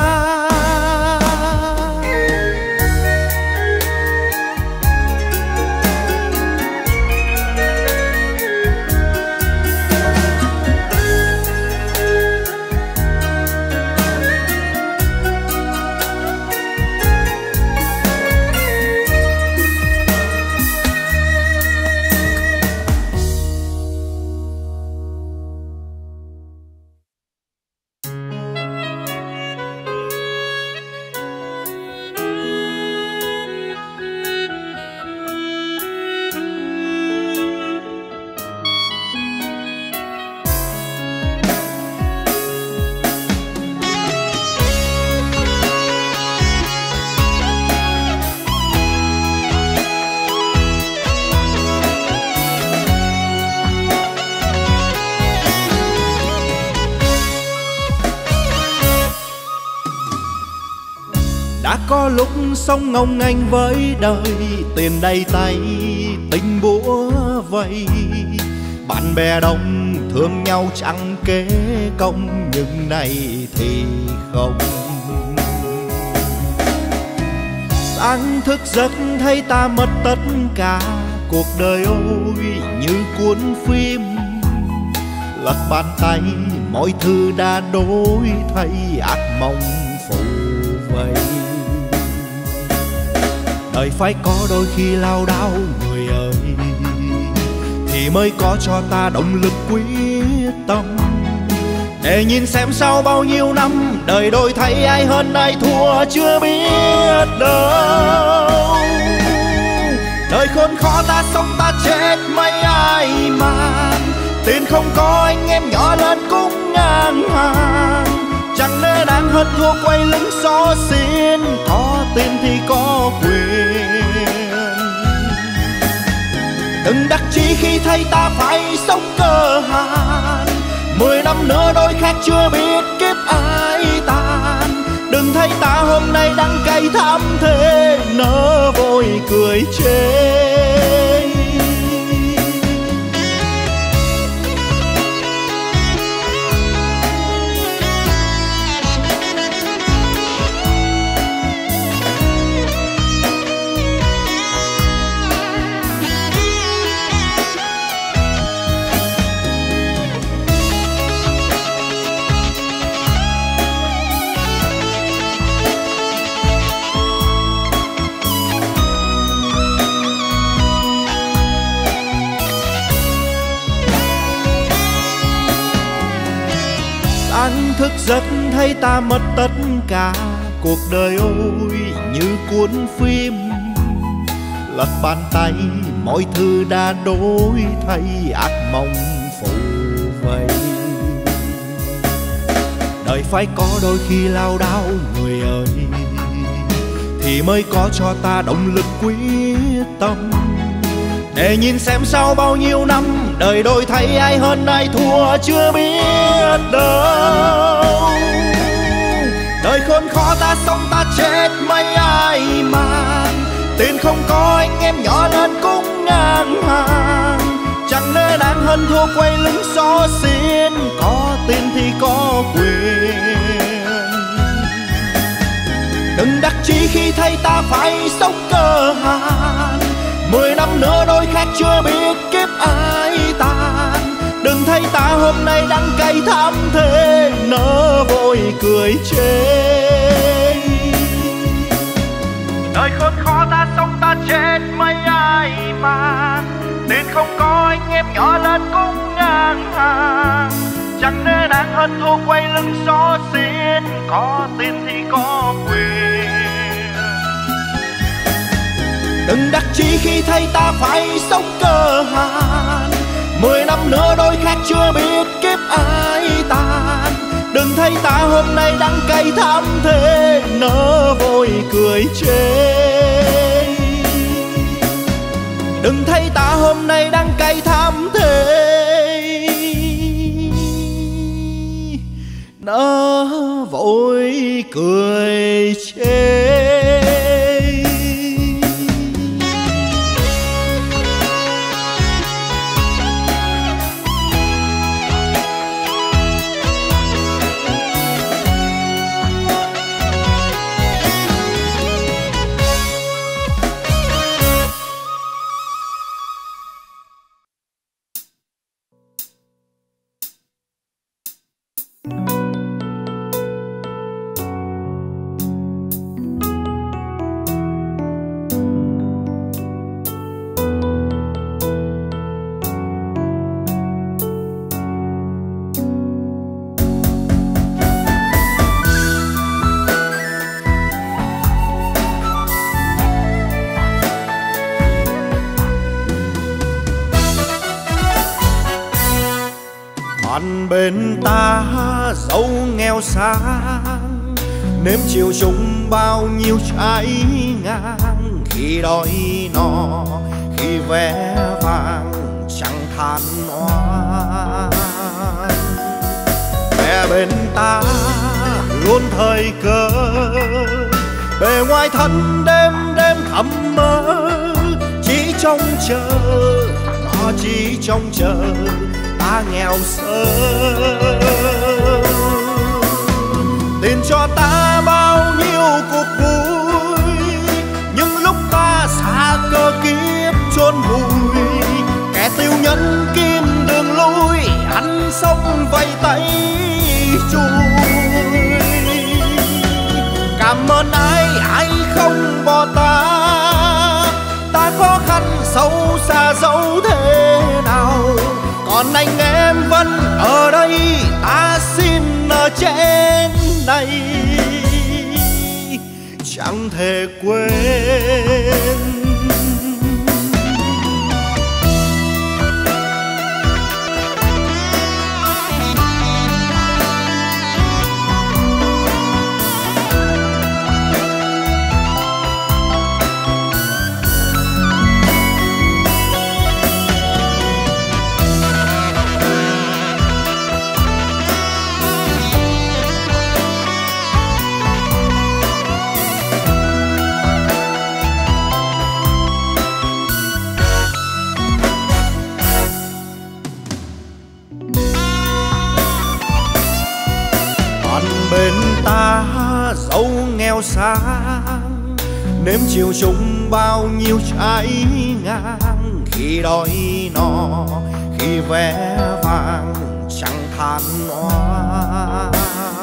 Đã có lúc sống ngông nghênh với đời, tiền đầy tay tình bủa vây. Bạn bè đông thương nhau chẳng kế công, nhưng nay thì không. Sáng thức giấc thấy ta mất tất cả, cuộc đời ôi như cuốn phim. Lật bàn tay mọi thứ đã đổi thay, ác mộng phủ vây. Đời phải có đôi khi lao đao người ơi, thì mới có cho ta động lực quyết tâm. Để nhìn xem sau bao nhiêu năm, đời đổi thay ai hơn ai thua chưa biết đâu. Đời khốn khó ta sống ta chết mấy ai màng, tiền không có anh em nhỏ lớn cũng ngang hàng. Chẳng lẽ đáng hơn thua quay lưng xó xin, có tiền thì có quyền. Đừng đắc chí khi thấy ta phải sống cơ hàn, mười năm nữa đôi khác chưa biết kiếp ai tàn. Đừng thấy ta hôm nay đắng cay thảm thế, nỡ vội cười chê. Sáng thức giấc thấy ta mất tất cả, cuộc đời ôi như cuốn phim. lật bàn tay, mọi thứ đã đổi thay, ác mộng phủ vây. Đời phải có đôi khi lao đao người ơi, thì mới có cho ta động lực quyết tâm. Để nhìn xem sau bao nhiêu năm, đời đổi thay ai hơn ai thua chưa biết đâu. Đời khốn khó ta sống ta chết mấy ai màng, tiền không có anh em nhỏ lên cũng ngang hàng. Chẳng lẽ đáng hơn thua quay lưng xó xin, có tiền thì có quyền. Đừng đắc chí khi thấy ta phải sống cơ hàn, mười năm nữa đôi khác chưa biết kiếp ai tàn. Đừng thấy ta hôm nay đắng cay thắm thế, nỡ vội cười chê. Đời khốn khó ta sống ta chết mấy ai mà, tiền không có anh em nhỏ lên cũng ngang hàng. Chẳng lẽ đáng hơn thua quay lưng xó xin, có tiền thì có quyền. Đừng đắc chí khi thấy ta phải sống cơ hàn, mười năm nữa đôi khác chưa biết kiếp ai tàn. Đừng thấy ta hôm nay đắng cay thắm thế, nỡ vội cười chê. Đừng thấy ta hôm nay đắng cay thắm thế, nỡ vội cười chê. Bạn bên ta dẫu nghèo sang, nếm chiều chung bao nhiêu trái ngang. Khi đói no, khi vé vàng chẳng than oan. Mẹ bên ta luôn thời cơ, bề ngoài thân đêm đêm thầm mơ. Chỉ trông chờ, nó chỉ trông chờ ta nghèo sơ. Tiền cho ta bao nhiêu cuộc vui, nhưng lúc ta xa cơ kiếp chôn vùi. Kẻ tiêu nhân kim đường lui, ăn sống vây tay chui. Cảm ơn ai ai không bỏ ta, ta khó khăn sâu xa dẫu thế nào. Còn anh em vẫn ở đây, ta xin ở trên này chẳng thể quên. Bên ta dẫu nghèo sang, nếm chiều chung bao nhiêu trái ngang. Khi đói no, khi vé vàng chẳng than oan.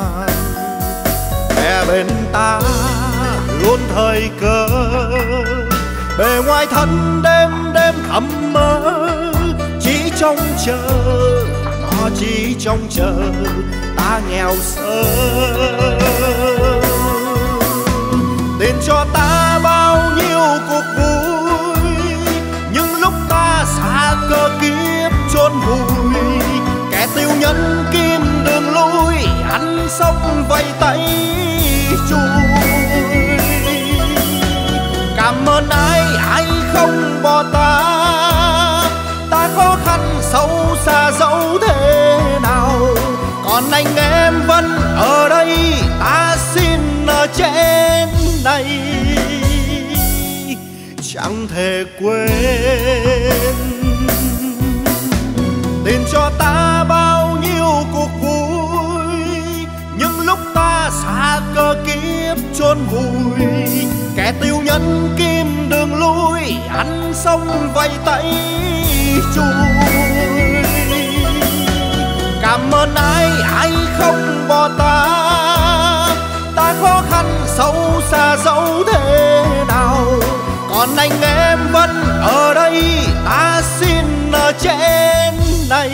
Mẹ bên ta luôn thời cơ, bề ngoài thân đêm đêm thầm mơ. Chỉ trông chờ, nó chỉ trông chờ ta nghèo sơ. Tiền cho ta bao nhiêu cuộc vui, sông vây tay chui. Cảm ơn ai ai không bỏ ta, ta khó khăn sâu xa dẫu thế nào, còn anh em vẫn ở đây, ta xin ở trên này chẳng thể quên. Tiền cho ta bao nhiêu cuộc vui, nhưng lúc ta xa cơ kiếp chôn vùi, kẻ tiêu nhân kim đường lui, ăn xong vây tay chui. Cảm ơn ai ai không bỏ ta, ta khó khăn sâu xa dẫu thế nào, còn anh em vẫn ở đây, ta xin ở trên này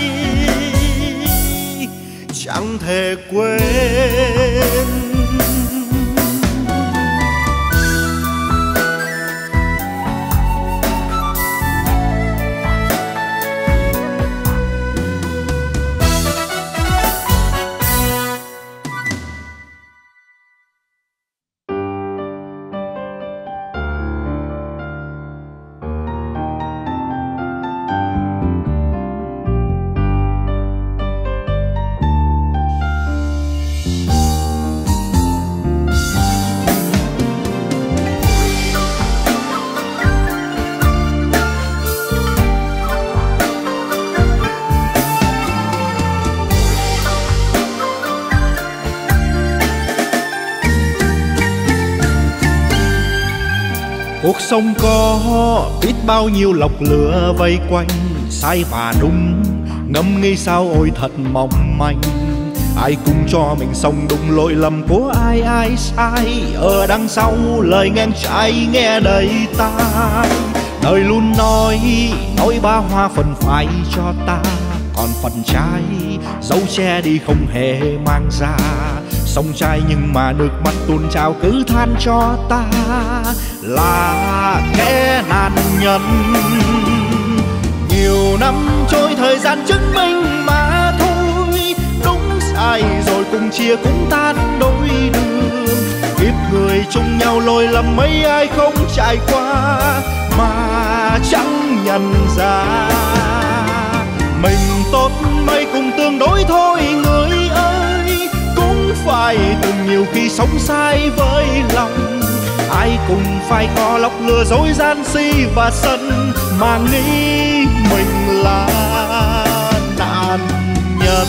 chẳng thể quên. Cuộc sống có biết bao nhiêu lọc lửa vây quanh, sai và đúng ngẫm nghĩ sao ôi thật mong manh. Ai cũng cho mình sống đúng lỗi lầm của ai ai sai, ở đằng sau lời ngang trái nghe đầy tai. Đời luôn nói nói ba hoa phần phải cho ta, còn phần trái dấu che đi không hề mang ra. Sông trai nhưng mà nước mắt tuôn trào cứ than cho ta là kẻ nạn nhân. Nhiều năm trôi thời gian chứng minh mà thôi, đúng sai rồi cùng chia cũng tan đôi đường. Kiếp người chung nhau lỗi lầm mấy ai không trải qua mà chẳng nhận ra. Mình tốt mấy cùng tương đối thôi người ơi, cũng phải từng nhiều khi sống sai với lòng. Ai cùng phải có lọc lừa dối gian si và sân, mà nghĩ mình là nạn nhân.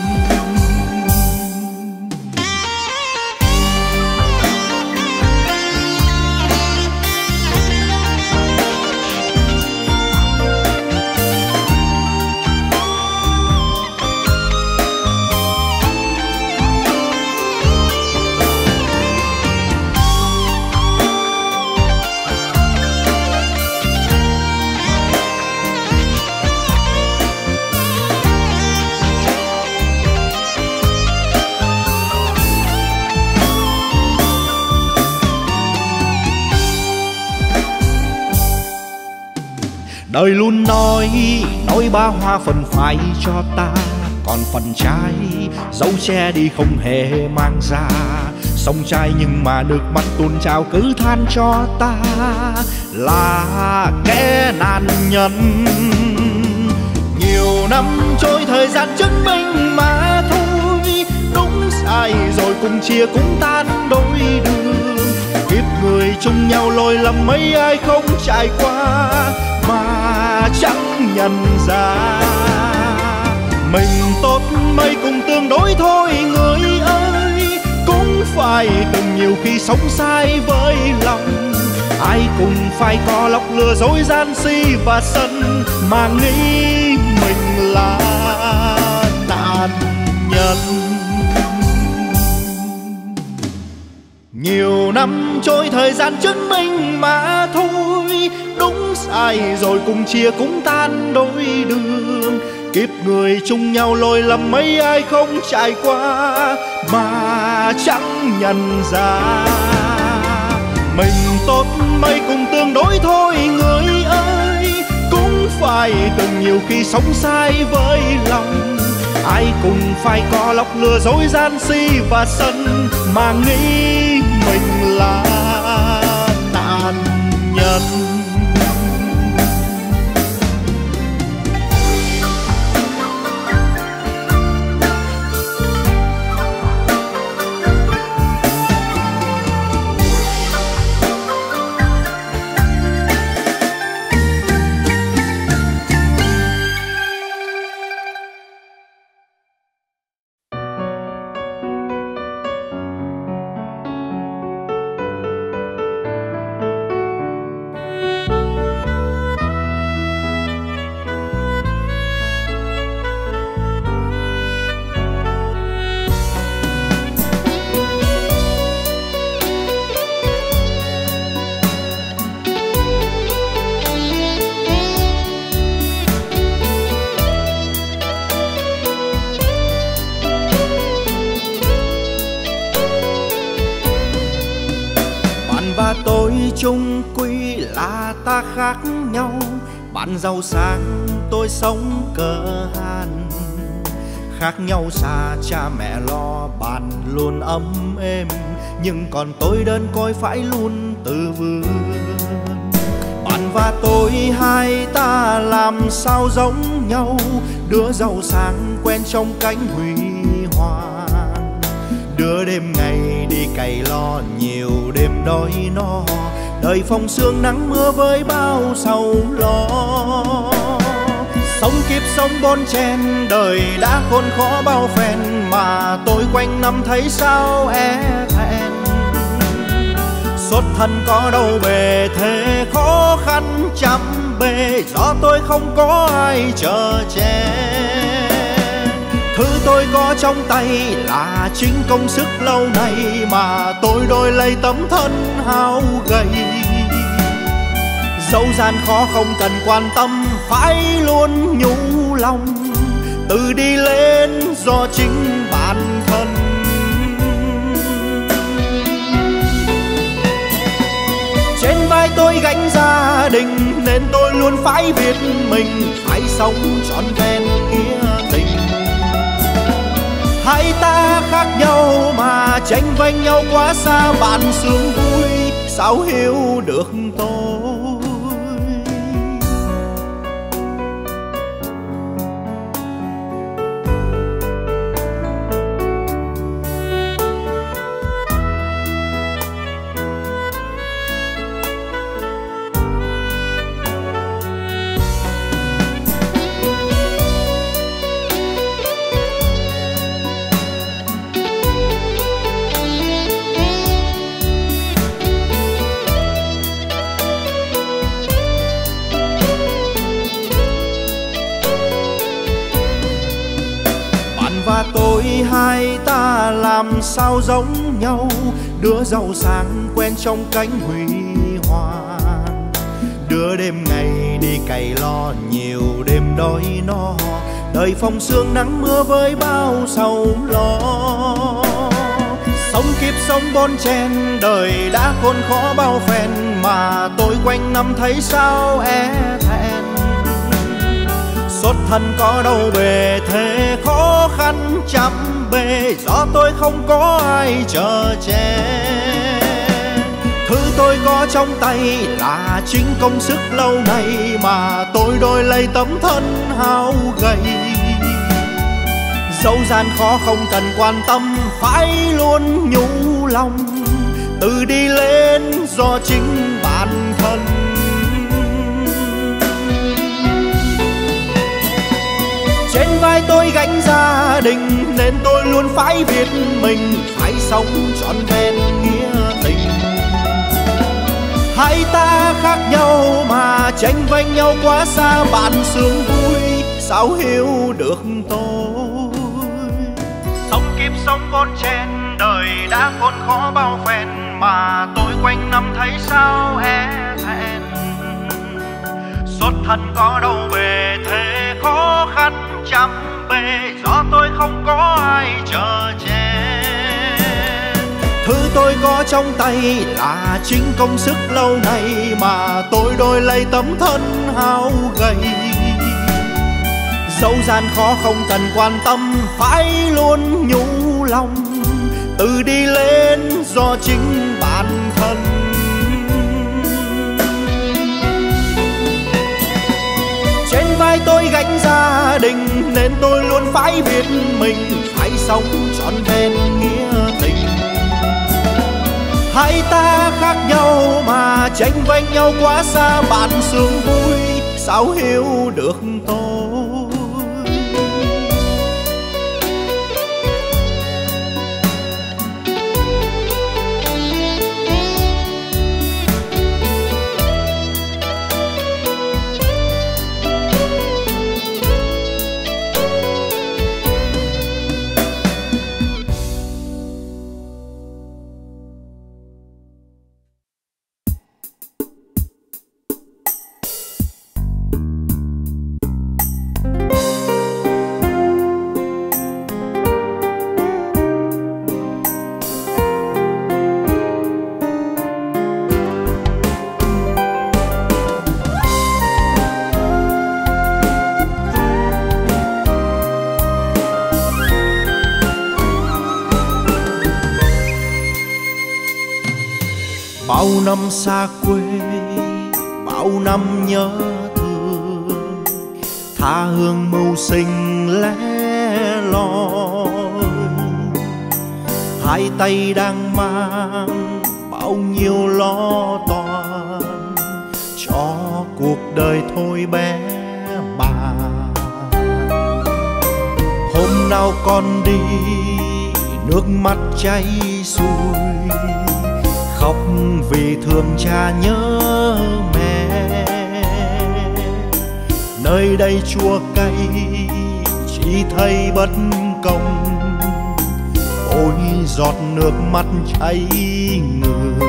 Đời luôn nói nói ba hoa phần phải cho ta, còn phần trái dấu che đi không hề mang ra. Sông trai nhưng mà nước mắt tuôn trào cứ than cho ta là kẻ nạn nhân. Nhiều năm trôi thời gian chứng minh mà thôi, đúng sai rồi cùng chia cũng tan đôi đường. Kiếp người chung nhau lỗi lầm mấy ai không trải qua mà chẳng nhận ra. Mình tốt mấy cùng tương đối thôi người ơi, cũng phải từng nhiều khi sống sai với lòng. Ai cùng phải có lọc lừa dối gian si và sân, mà nghĩ mình là nạn nhân. Nhiều năm trôi thời gian chứng minh mà thôi, đúng sai rồi cùng chia cũng tan đôi đường. Kiếp người chung nhau lỗi lầm mấy ai không trải qua mà chẳng nhận ra. Mình tốt mấy cùng tương đối thôi người ơi, cũng phải từng nhiều khi sống sai với lòng. ai cùng phải có lọc lừa dối gian si và sân mà nghĩ mình là nạn nhân. chung quy là ta khác nhau. Bạn giàu sang tôi sống cờ hàn, khác nhau xa cha mẹ lo bạn luôn ấm êm, nhưng còn tôi đơn côi phải luôn từ vườn. Bạn và tôi hai ta làm sao giống nhau, đứa giàu sang quen trong cánh huy hoàng, đứa đêm ngày đi cày lo nhiều đêm đói no, đời phong sương nắng mưa với bao sầu lo. Sống kiếp sống bon chen đời đã khốn khó bao phen, mà tôi quanh năm thấy sao e thẹn. Xuất thân có đâu bề thế khó khăn trăm bề, do tôi không có ai chờ che. Thứ tôi có trong tay là chính công sức lâu nay, mà tôi đôi lấy tấm thân hao gầy. Dẫu gian khó không cần quan tâm, phải luôn nhủ lòng, tự đi lên do chính bản thân. Trên vai tôi gánh gia đình, nên tôi luôn phải biết mình phải sống trọn vẹn nghĩa tình. Hai ta khác nhau mà tranh vênh nhau quá xa, bạn sướng vui sao hiểu được tôi. Tôi hai ta làm sao giống nhau, đứa giàu sang quen trong cánh huy hoàng, đứa đêm ngày đi cày lo nhiều đêm đói no, đời phong sương nắng mưa với bao sầu lo. Sống kiếp sống bon chen đời đã khốn khó bao phen, mà tôi quanh năm thấy sao e thẹn. Xuất thân có đâu bề thế khó khăn trăm bề, do tôi không có ai chờ che. Thứ tôi có trong tay là chính công sức lâu nay, mà tôi đôi lấy tấm thân hao gầy. Dẫu gian khó không cần quan tâm, phải luôn nhủ lòng, tự đi lên do chính bản thân. Trên vai tôi gánh gia đình, nên tôi luôn phải biết mình phải sống trọn vẹn nghĩa tình. Hai ta khác nhau mà tranh vênh nhau quá xa, bạn sướng vui sao hiểu được tôi. Sống kiếp sống bon chen đời đã khốn khó bao phen, mà tôi quanh năm thấy sao e thẹn. Xuất thân có đâu bề thế khó khăn trăm bề, do tôi không có ai chờ che. Thứ tôi có trong tay là chính công sức lâu nay, mà tôi đôi lấy tấm thân hao gầy. Dẫu gian khó không cần quan tâm, phải luôn nhủ lòng tự đi lên do chính bản thân. Trên vai tôi gánh gia đình nên tôi luôn phải biết mình phải sống trọn vẹn nghĩa tình. Hai ta khác nhau mà tranh vênh nhau quá xa, bạn sướng vui sao hiểu được tôi. Bao năm xa quê, bao năm nhớ thương, tha hương mưu sinh lẻ loi. Hai tay đang mang bao nhiêu lo toan, cho cuộc đời thôi bé bàng. Hôm nào con đi, nước mắt chảy xuôi, khóc vì thương cha nhớ mẹ. Nơi đây chua cay chỉ thấy bất công, ôi giọt nước mắt chảy ngược.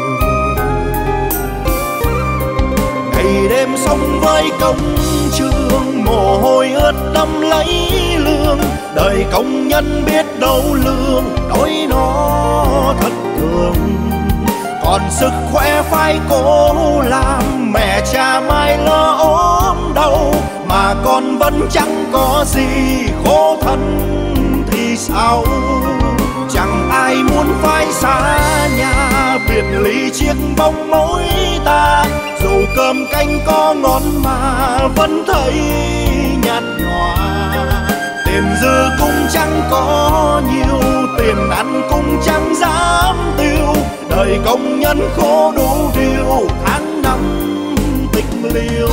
Ngày đêm sống với công trường, mồ hôi ướt đẫm lấy lương. Đời công nhân biết đâu lương, đôi nó thật thường. Còn sức khỏe phải cố làm, mẹ cha mai lo ốm đau mà con vẫn chẳng có gì, khổ thân thì sao. Chẳng ai muốn phải xa nhà, biệt ly chiếc bóng mối ta. Dù cơm canh có ngon mà vẫn thấy nhạt nhòa. Tiền dư cũng chẳng có nhiều, tiền ăn cũng chẳng dám tiêu. Đời công nhân khổ đủ điều, tháng năm tịch liêu.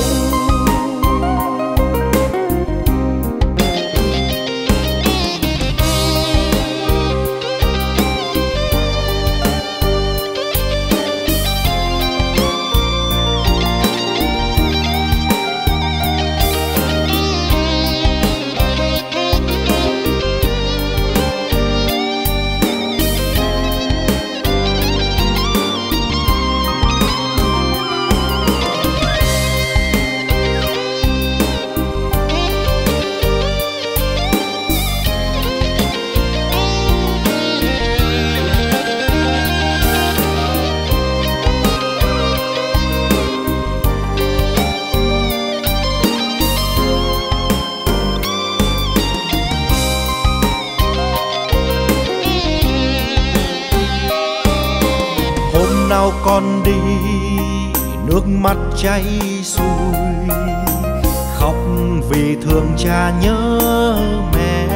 Nào con đi, nước mắt chảy xuôi, khóc vì thương cha nhớ mẹ.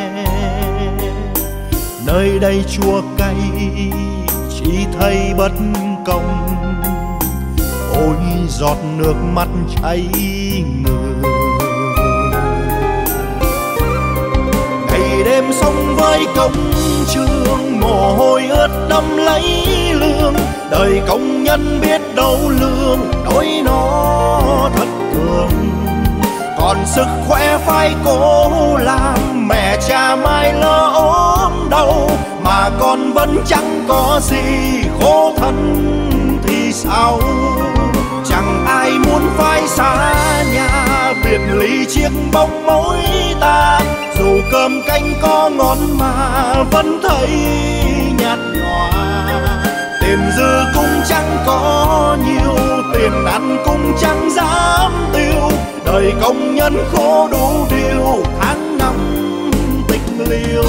Nơi đây chua cay chỉ thấy bất công, ôi giọt nước mắt chảy ngược. Ngày đêm sống với công trường, mồ hôi ướt đẫm lấy lương. Đời công nhân biết đâu lương, đôi nó thật thường. Còn sức khỏe phải cố làm, mẹ cha mai lo ốm đau mà con vẫn chẳng có gì, khổ thân thì sao. Chẳng ai muốn phải xa nhà, biệt ly chiếc bóng mối ta. Dù cơm canh có ngon mà vẫn thấy nhạt nhòa. Tiền dư cũng chẳng có nhiều, tiền ăn cũng chẳng dám tiêu. Đời đời công nhân khổ đủ điều, tháng năm tịch liêu.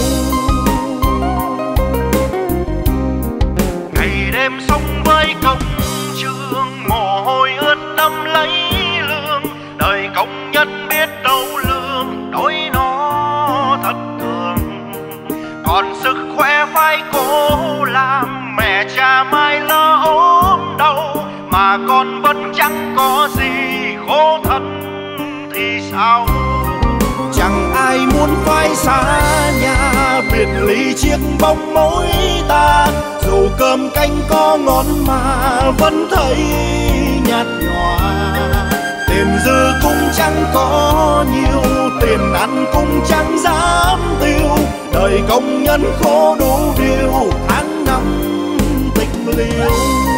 Ngày đêm sống với công trường, mồ hôi ướt đẫm lấy lương. Đời công nhân biết đâu lương, đôi nó thật thường. Còn sức khỏe phải cố làm, mẹ cha mai lỡ ốm đau. Mà con vẫn chẳng có gì, khổ thân thì sao. Chẳng ai muốn phải xa nhà, biệt ly chiếc bóng mối ta. Dù cơm canh có ngon mà vẫn thấy nhạt nhòa. Tiền dư cũng chẳng có nhiều, tiền ăn cũng chẳng dám tiêu. Đời công nhân khổ đủ điều, tháng năm tịch liêu.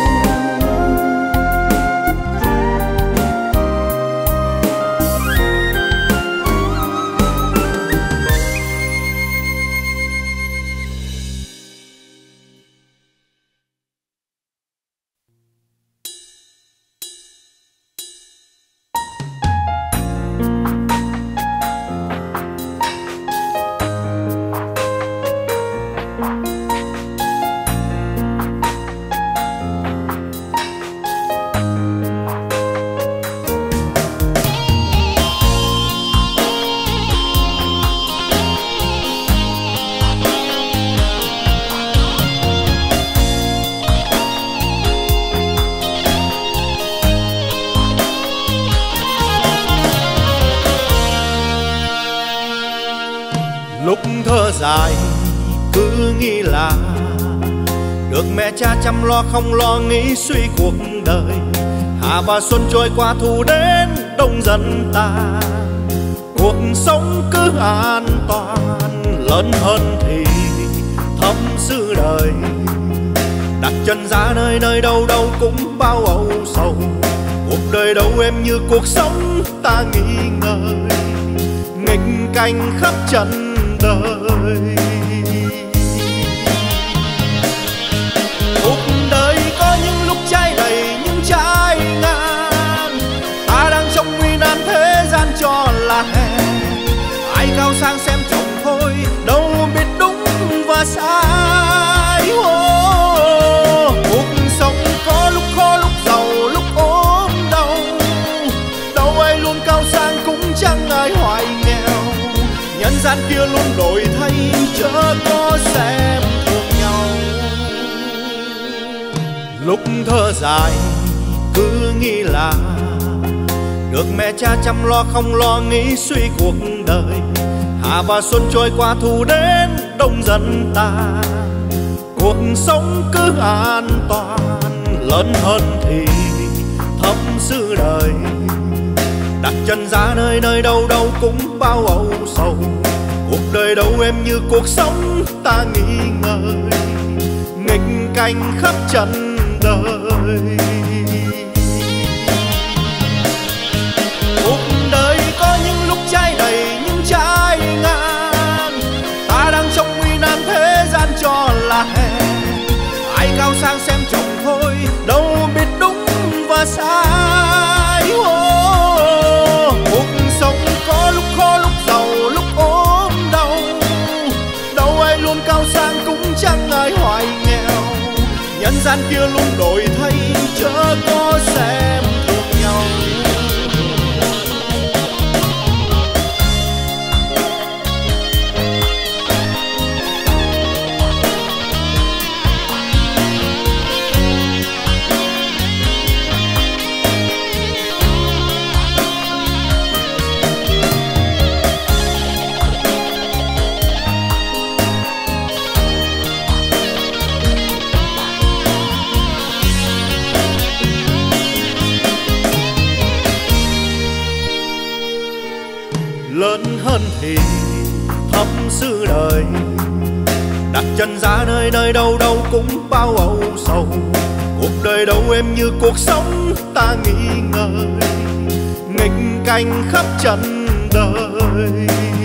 Lúc thơ dài cứ nghĩ là được mẹ cha chăm lo, không lo nghĩ suy cuộc đời. Hạ và xuân trôi qua, thu đến đông dần tàn. Cuộc sống cứ an toàn, lớn hơn thì thấm sự đời. Đặt chân ra nơi nơi đâu đâu cũng bao âu sầu. Cuộc đời đâu em như cuộc sống ta nghĩ ngợi, nghịch cảnh khắp trần đời. Cuộc đời có những lúc trái đầy, những trái ngang. Ta đang trong nguy nan, thế gian cho là hèn. Ai cao sang xem chồng thôi, đâu biết đúng và sai. Oh, cuộc sống có lúc khó, lúc giàu, lúc ốm đau. Đâu ai luôn cao sang, cũng chẳng ai hoài nghèo. Nhân gian kia luôn đổi thay, chớ có xem thường nhau. Lúc thơ dài cứ nghĩ là được mẹ cha chăm lo, không lo nghĩ suy cuộc đời. Hạ và xuân trôi qua, thu đến đông dần tàn. Cuộc sống cứ an toàn, lớn hơn thì thấm sự đời. Đặt chân ra nơi nơi đâu đâu cũng bao âu sầu. Cuộc đời đâu em như cuộc sống ta nghĩ ngợi, nghịch cảnh khắp trần đời. Cuộc đời có những lúc trái đầy, những trái ngang. Ta đang trong nguy nan, thế gian cho là hèn. Ai cao sang xem chồng thôi, đâu biết đúng và sai. Oh, cuộc sống có lúc khó, lúc giàu, lúc ốm đau. Đâu ai luôn cao sang, cũng chẳng ai hoài nghèo. Nhân gian kia luôn đổi thay, chớ có xem thường nhau. Lớn hơn thì thấm sự đời. Đặt chân ra nơi nơi đâu đâu cũng bao âu sầu. Cuộc đời đâu em như cuộc sống ta nghĩ ngợi, nghịch cảnh khắp trần đời.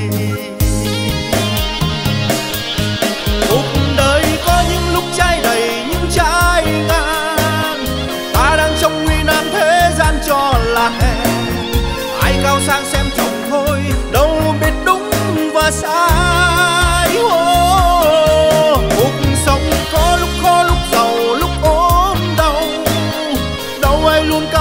Cuộc đời có những lúc trái đầy, những trái ngang. Ta đang trong nguy nan, thế gian cho là hèn. Ai cao sang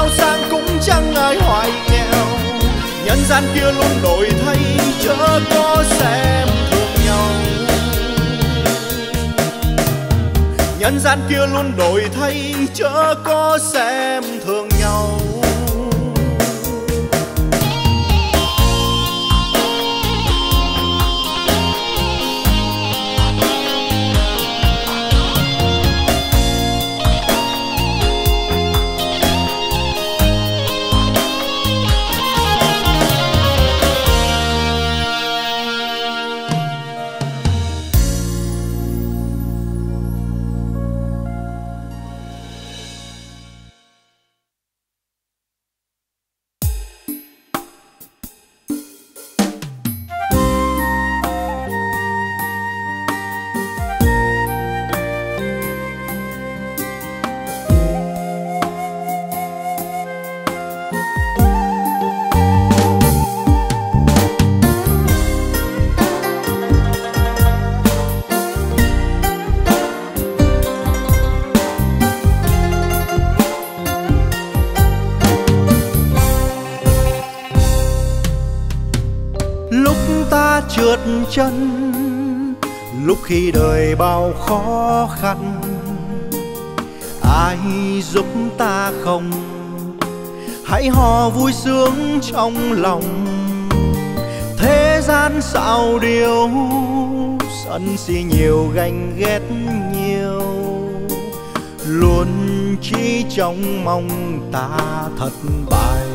giàu sang cũng chẳng ai hoài nghèo. Nhân gian kia luôn đổi thay chớ có xem thường nhau. Nhân gian kia luôn đổi thay chớ có xem thường nhau. Trượt chân lúc khi đời bao khó khăn, ai giúp ta không? Hãy hò vui sướng trong lòng. Thế gian sao điều sân si nhiều, ganh ghét nhiều, luôn chỉ trong mong ta thất bại.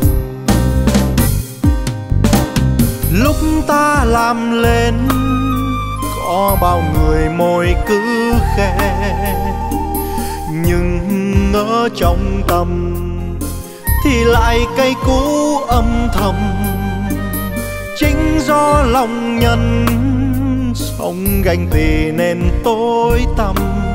Lúc ta làm lên có bao người môi cứ khe, nhưng ngỡ trong tâm thì lại cay cú âm thầm. Chính do lòng nhân sống ganh tị nên tối tăm,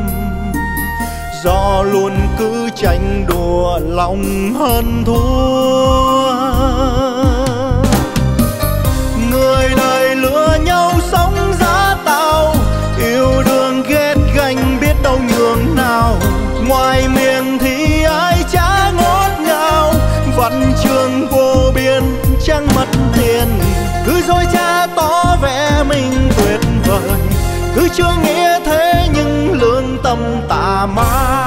do luôn cứ tranh đùa lòng hơn thua. Người đời lừa nhau sống giá tạo, yêu đương ghét ganh biết đâu nhường nào. Ngoài miệng thì ai chả ngọt ngào, văn chương vô biên chẳng mất tiền. Cứ dối trá tỏ vẻ mình tuyệt vời, cứ chưa nghĩa thế nhưng lương tâm tà ma.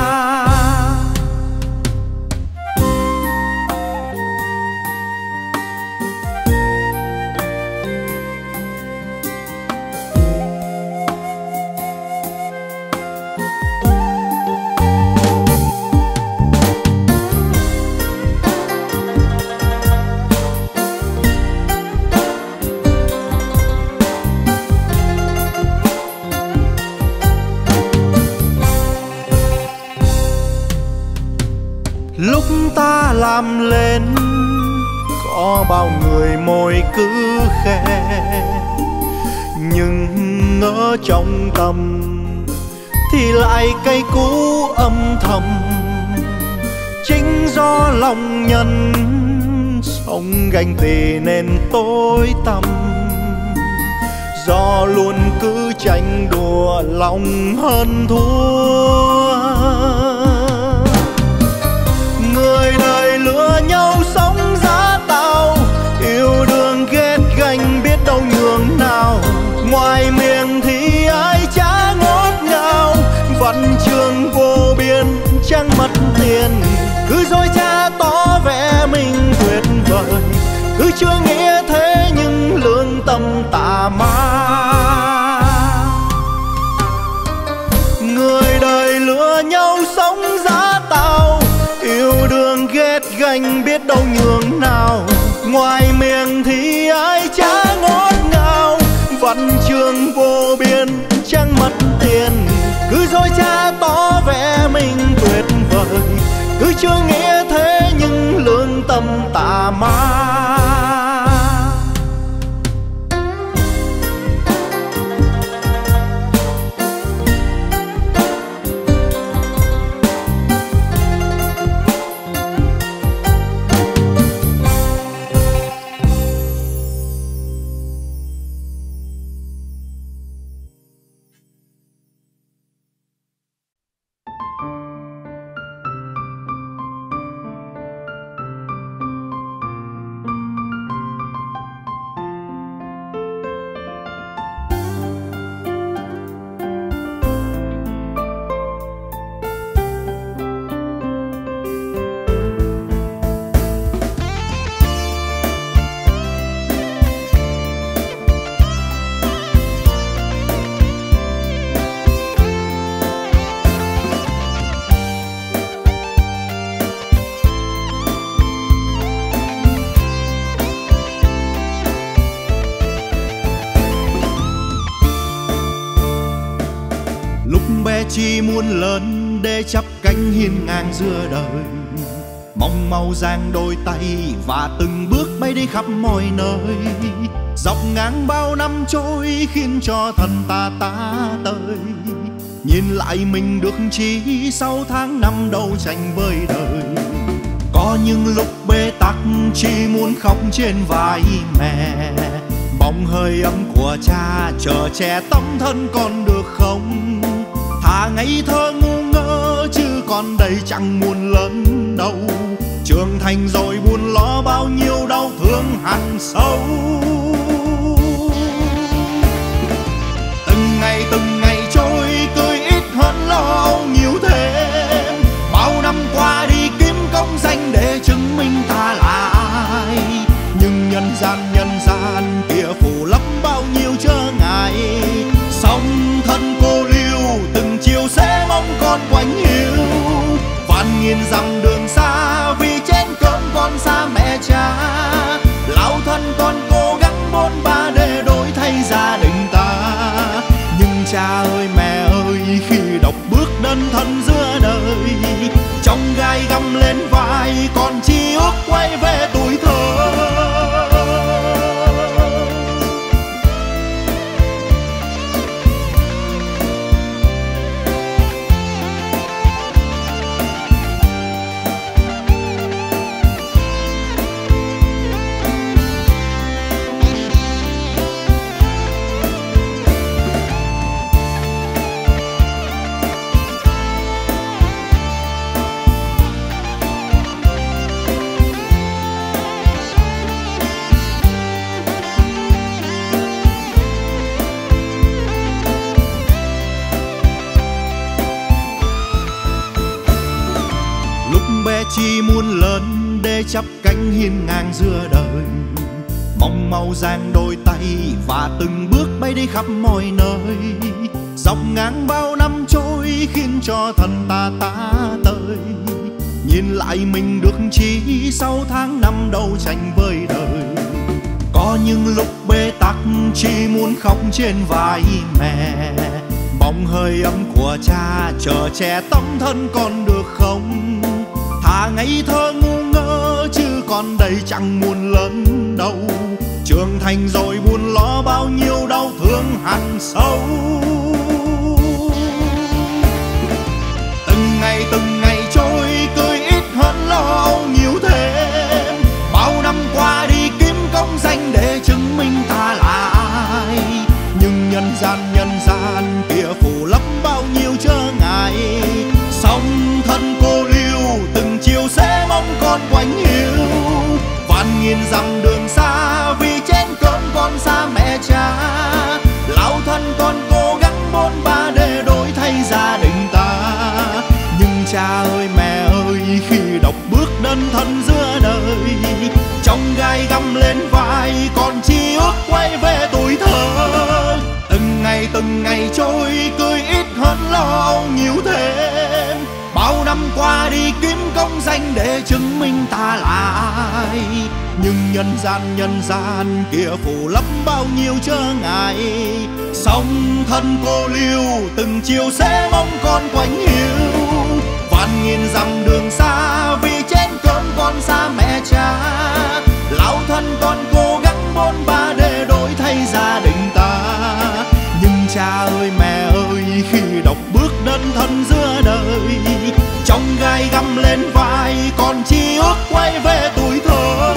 Lúc ta làm lên có bao người môi cứ khe, nhưng ngỡ trong tâm thì lại cay cú âm thầm. Chính do lòng nhân sống ganh tị nên tối tăm, do luôn cứ tranh đùa lòng hơn thua. Người đời lừa nhau sống giá tạo, yêu đương ghét ganh biết đâu nhường nào. Ngoài miệng thì ai chả ngọt ngào, văn chương vô biên chẳng mất tiền. Cứ dối trá tỏ vẻ mình tuyệt vời, cứ chưa nghĩa thế nhưng lương tâm tà ma. Người đời lừa nhau sống giá tạo, yêu đương ghét ganh biết đâu nhường nào. Ngoài miệng thì ai chả ngọt ngào, văn chương vô biên chẳng mất tiền. Cứ dối trá tỏ vẻ mình tuyệt vời, cứ chưa nghĩa thế nhưng lương tâm tà ma. chỉ muốn lớn để chắp cánh hiên ngang giữa đời, mong mau giang đôi tay và từng bước bay đi khắp mọi nơi. Dọc ngang bao năm trôi khiến cho thân ta tá tơi, nhìn lại mình được chi sau tháng năm đấu tranh với đời. Có những lúc bế tắc chỉ muốn khóc trên vai mẹ, bóng hơi ấm của cha chờ che tấm thân con được không. Thà ngây thơ ngu ngơ chứ còn đây chẳng muốn lớn đâu, trưởng thành rồi buồn lo bao nhiêu đau thương hằn sâu. Từng ngày từng ngày trôi cười ít hơn lo âu nhiều thêm, bao năm qua đi kiếm công danh để chứng minh ta là ai. Nhưng nhân gian nhân gian kia phủ lấp bao nhiêu chớ ngại, song thân cô liêu từng chiều sẽ mong con quạnh hiu. Vạn nghìn dặm đường xa vì chén cơm con xa mẹ cha, lão thân con cố gắng bôn ba để đổi thay gia đình ta. Nhưng cha ơi mẹ ơi khi đọc bước đơn thân giữa đời, trong gai găm lên vai còn chỉ ước quay về tuổi thơ. Chỉ muốn lớn để chắp cánh hiên ngang giữa đời, mong mau giang đôi tay và từng bước bay đi khắp mọi nơi. Dọc ngang bao năm trôi khiến cho thân ta tá tơi, nhìn lại mình được chi sau tháng năm đấu tranh với đời. Có những lúc bế tắc chỉ muốn khóc trên vai mẹ, bóng hơi ấm của cha chờ che tấm thân con được không. Thà ngây thơ ngu ngơ chứ còn đây chẳng muốn lớn đâu, trưởng thành rồi buồn lo bao nhiêu đau thương hằn sâu. Từng ngày từng ngày trôi cười ít hơn lo âu nhiều thêm, bao năm qua đi kiếm công danh để chứng minh ta là ai. Nhưng nhân gian nhân gian kia phủ lấp bao nhiêu chớ ngại, song thân cô liêu từng chiều sẽ mong con quạnh hiu. Vạn nghìn dặm đường xa vì chén cơm con xa mẹ cha, lão thân con cố gắng bôn ba để đổi thay gia đình ta. Nhưng cha ơi mẹ ơi khi đọc bước đơn thân giữa đời, trong gai găm lên vai còn chỉ ước quay về tuổi thơ. Từng ngày từng ngày trôi cười ít hơn lo âu nhiều thêm, bao năm qua đi kiếm công danh để chứng minh ta là ai. Nhưng nhân gian nhân gian kia phủ lấp bao nhiêu chớ ngại, song thân cô liêu từng chiều sẽ mong con quạnh hiu. Vạn nghìn dặm đường xa vì chén cơm con xa mẹ cha, lão thân con cố gắng bôn ba để đổi thay gia đình ta. Nhưng cha ơi mẹ ơi khi đọc bước đơn thân giữa đời, trong gai găm lên vai còn chỉ ước quay về tuổi thơ.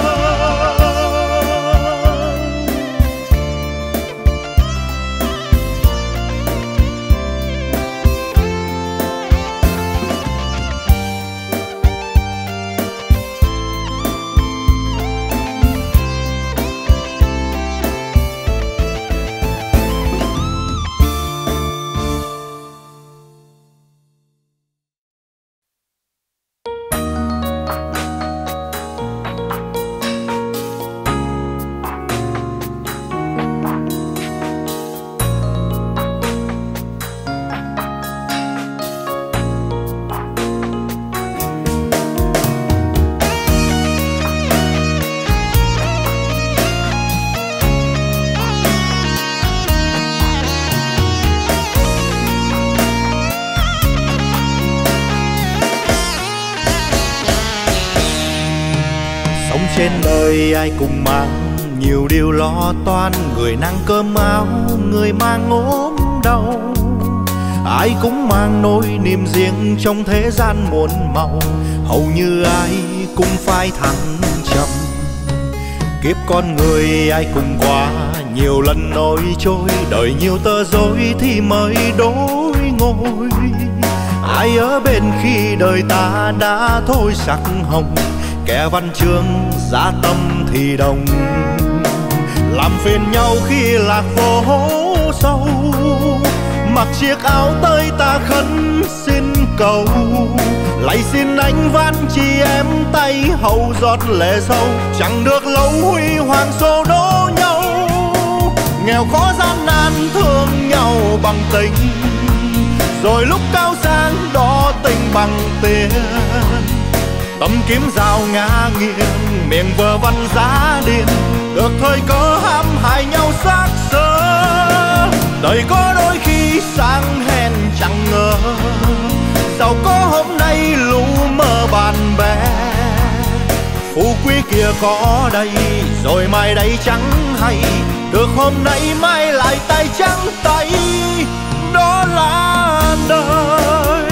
Trên đời ai cũng mang nhiều điều lo toan, người nang cơm áo, người mang ốm đau. Ai cũng mang nỗi niềm riêng trong thế gian muôn màu, hầu như ai cũng phải thăng trầm. Kiếp con người ai cũng qua nhiều lần nổi trôi, đời nhiều tơ rối thì mới đôi ngôi. Ai ở bên khi đời ta đã thôi sắc hồng, kẻ văn chương giá tâm thì đồng. Làm phiền nhau khi lạc vô hố sâu, mặc chiếc áo tơi ta khấn xin cầu. Lạy xin anh van chị em tay hậu giọt lệ sâu, chẳng được lâu huy hoàng xô đổ nhau. Nghèo khó gian nan thương nhau bằng tình, rồi lúc cao sang đỏ tình bằng tiền. Tấm kiếm dao ngã nghiêng, miệng vờ văn giá điên, được thời cơ hãm hại nhau xác sơ. Đời có đôi khi sang hèn chẳng ngờ, giàu có hôm nay lũ mơ bạn bè. Phú quý kia có đây, rồi mai đây chẳng hay, được hôm nay mai lại tay trắng tay. Đó là đời.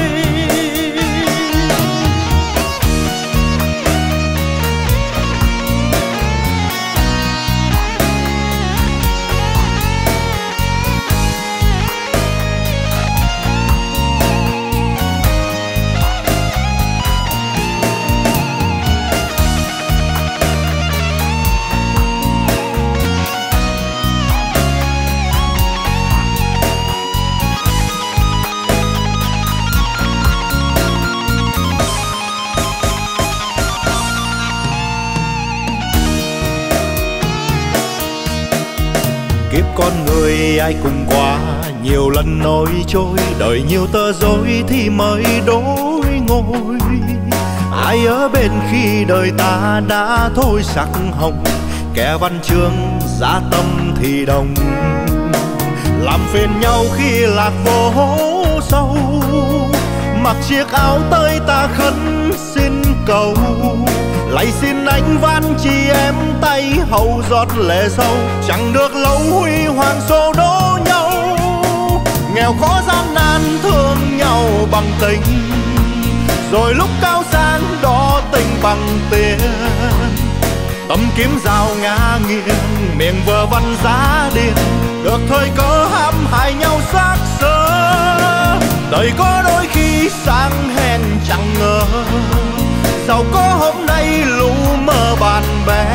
Kiếp con người ai cũng qua nhiều lần nổi trôi, đời nhiều tơ rối thì mới đôi ngôi. Ai ở bên khi đời ta đã thôi sắc hồng, kẻ văn chương giá tâm thì đồng. Làm phiền nhau khi lạc vô hố sâu, mặc chiếc áo tơi ta khấn xin cầu. Lạy xin anh van chị em tay hậu giọt lệ sâu, chẳng được lâu huy hoàng xô đổ nhau. Nghèo khó gian nan thương nhau bằng tình, rồi lúc cao sang đỏ tình bằng tiền. Tấm kiếm dao ngã nghiêng, miệng vờ văn giá điên, được thời cơ hãm hại nhau xác sơ. Đời có đôi khi sang hèn chẳng ngờ, giàu có hôm nay lũ mơ bạn bè.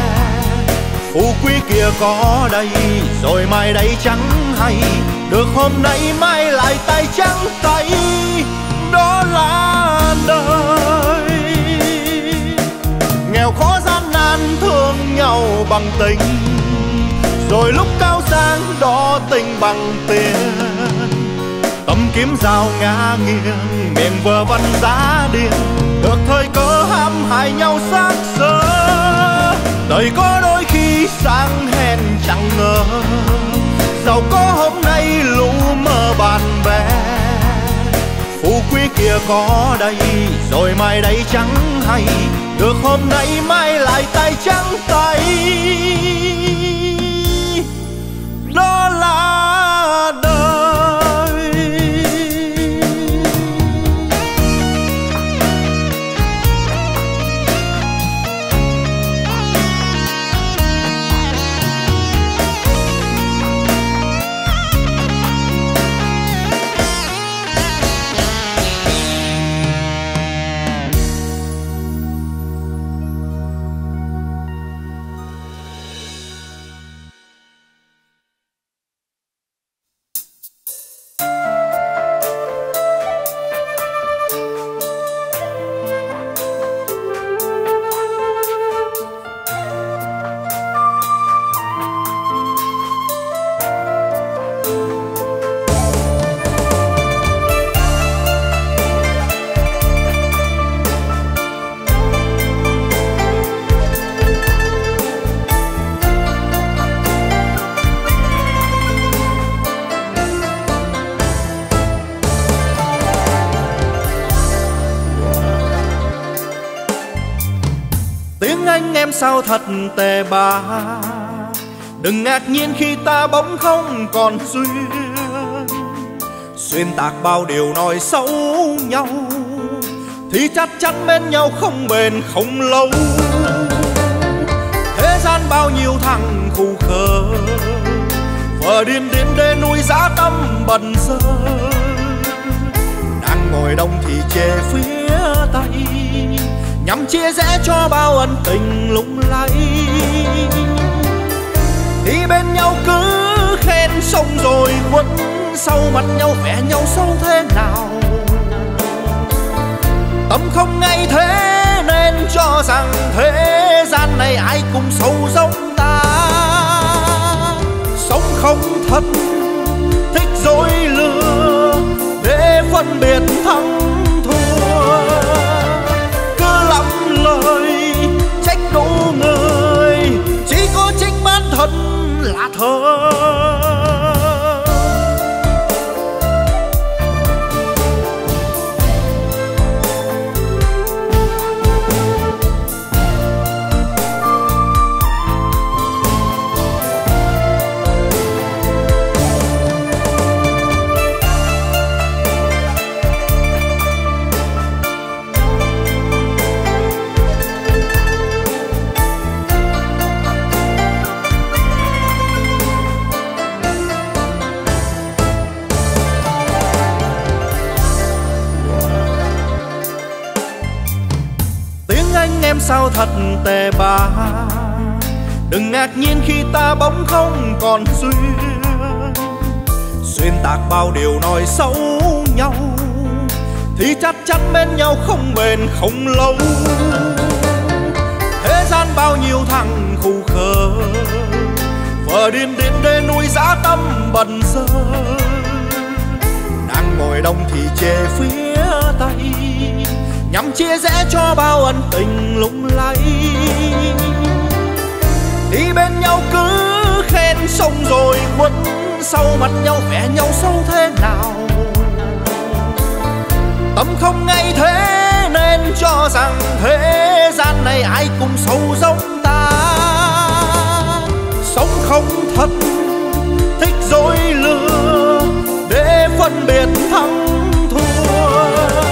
Phú quý kia có đây, rồi mai đây chẳng hay, được hôm nay mai lại tay trắng tay. Đó là đời. Nghèo khó gian nan thương nhau bằng tình, rồi lúc cao sang đỏ tình bằng tiền. Tấm kiếm dao ngã nghiêng, miệng vờ văn giá điên, được thời cơ hãm hại nhau xác sơ. Đời có đôi khi sang hèn chẳng ngờ, giàu có hôm nay lũ mơ bạn bè. Phú quý kia có đây, rồi mai đây chẳng hay, được hôm nay mai lại tay trắng tay. Đó là đời. Tiếng anh em sao thật tệ bạc, đừng ngạc nhiên khi ta bỗng không còn duyên. Xuyên tạc bao điều nói xấu nhau thì chắc chắn bên nhau không bền không lâu. Thế gian bao nhiêu thằng khù khờ, vợ điên điên để nuôi dã tâm bần dơ. Đang ngồi đông thì chê phía Tây, nhằm chia rẽ cho bao ân tình lung lay. Đi bên nhau cứ khen xong rồi quấn sau mặt nhau vẽ nhau sâu thế nào. Tâm không ngay thế nên cho rằng thế gian này ai cũng sâu giống ta. Sống không thật, thích dối lừa để phân biệt thắng thua. Cứ lắm lời trách đủ người, chỉ có chính bản thân là thơ. Em sao thật tệ bạc, đừng ngạc nhiên khi ta bỗng không còn duyên. Xuyên tạc bao điều nói xấu nhau thì chắc chắn bên nhau không bền không lâu. Thế gian bao nhiêu thằng khù khờ, vợ điên điên để nuôi dã tâm bần dơ. Đang ngồi đông thì chê phía Tây, nhằm chia rẽ cho bao ân tình lung lay. Đi bên nhau cứ khen xong rồi quấn sau mặt nhau vẽ nhau sâu thế nào. Tâm không ngay thế nên cho rằng thế gian này ai cũng sâu giống ta. Sống không thật, thích dối lừa để phân biệt thắng thua.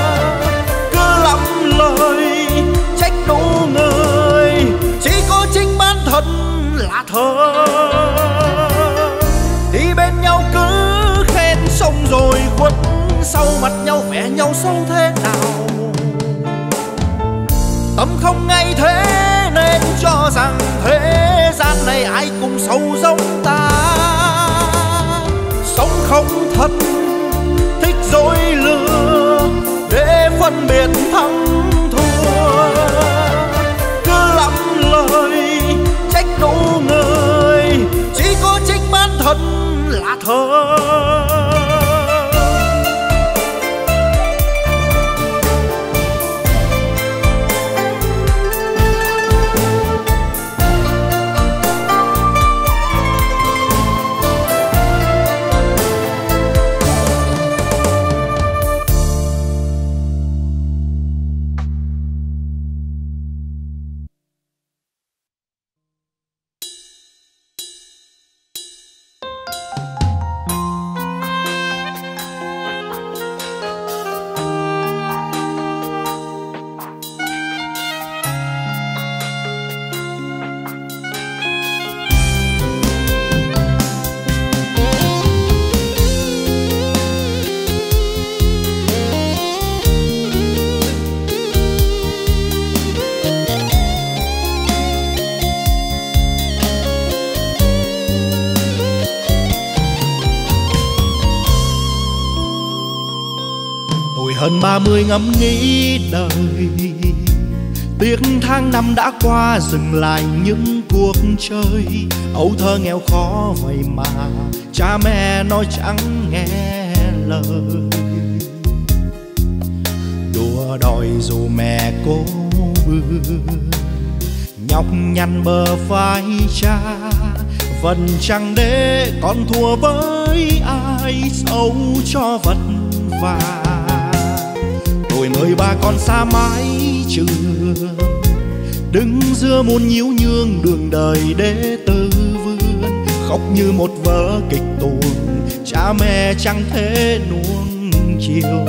Lời trách đủ người, chỉ có chính bản thân là thơ. Đi bên nhau cứ khen xong rồi quấn sau mặt nhau vẽ nhau sâu thế nào. Tâm không ngay thế nên cho rằng thế gian này ai cũng sâu giống ta. Sống không thật, thích dối lừa để phân biệt thắng thua. Cứ lắm lời trách đủ người, chỉ có chính bản thân là thơ. Hơn ba mươi ngẫm nghĩ đời, tiếc tháng năm đã qua dừng lại những cuộc chơi. Âu thơ nghèo khó vậy mà cha mẹ nói chẳng nghe lời. Đùa đòi dù mẹ cố bươn, nhọc nhằn bờ vai cha, vẫn chẳng để con thua với ai, xấu cho vật vả. Tuổi mười ba con xa mái trường, đứng giữa muôn nhiễu nhương đường đời để tư vươn, khóc như một vở kịch tuồng, cha mẹ chẳng thể nuông chiều.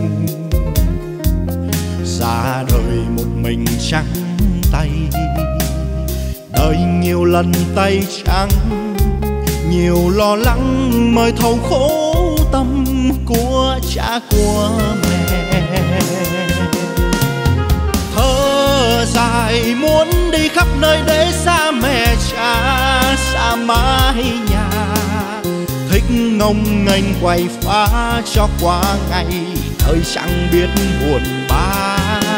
Ra đời một mình trắng tay, đời nhiều lần tay trắng, nhiều lo lắng mới thấu khổ tâm của cha của mẹ. Thở dài muốn đi khắp nơi để xa mẹ cha, xa mái nhà, thích ngông nghênh quay phá cho qua ngày, thời chẳng biết buồn bã.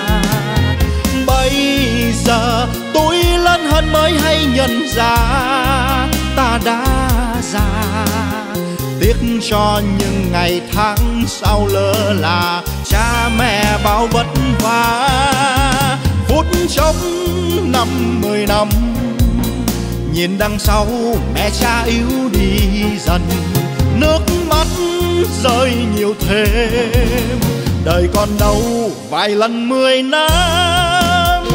Bây giờ tôi lớn hơn mới hay nhận ra ta đã già, tiếc cho những ngày tháng sau lỡ là cha mẹ bao vất vả. Phút chốc năm mười năm, nhìn đằng sau mẹ cha yếu đi dần, nước mắt rơi nhiều thêm, đời còn đâu vài lần mười năm.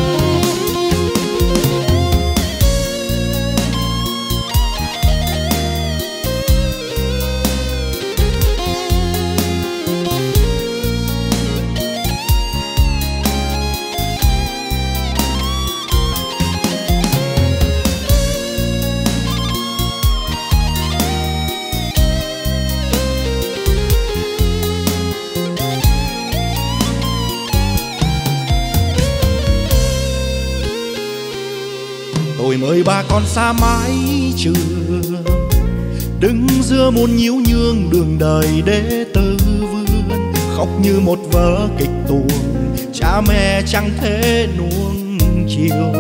Tôi mời bà con xa mái trường, đứng giữa muôn nhiễu nhương đường đời để tư vươn, khóc như một vở kịch tuồng, cha mẹ chẳng thể nuông chiều.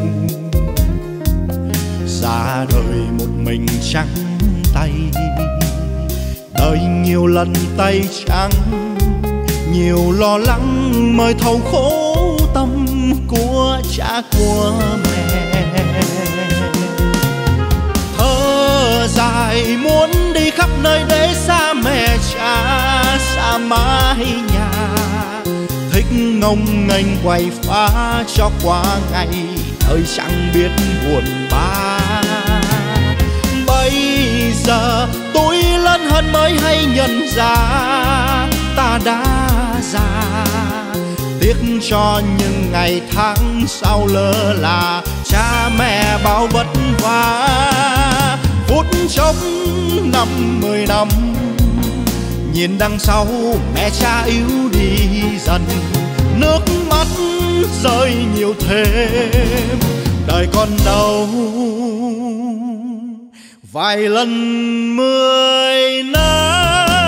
Ra đời một mình trắng tay, đời nhiều lần tay trắng, nhiều lo lắng mới thấu khổ tâm của cha của mẹ. Thở dài muốn đi khắp nơi để xa mẹ cha, xa mái nhà, thích ngông nghênh quay phá cho qua ngày, thời chẳng biết buồn bã. Bây giờ tôi lớn hơn mới hay nhận ra ta đã già, tiếc cho những ngày tháng sau lỡ là cha mẹ bao vất vả. Phút chốc năm mười năm, nhìn đằng sau mẹ cha yếu đi dần, nước mắt rơi nhiều thêm, đời còn đâu vài lần mười năm.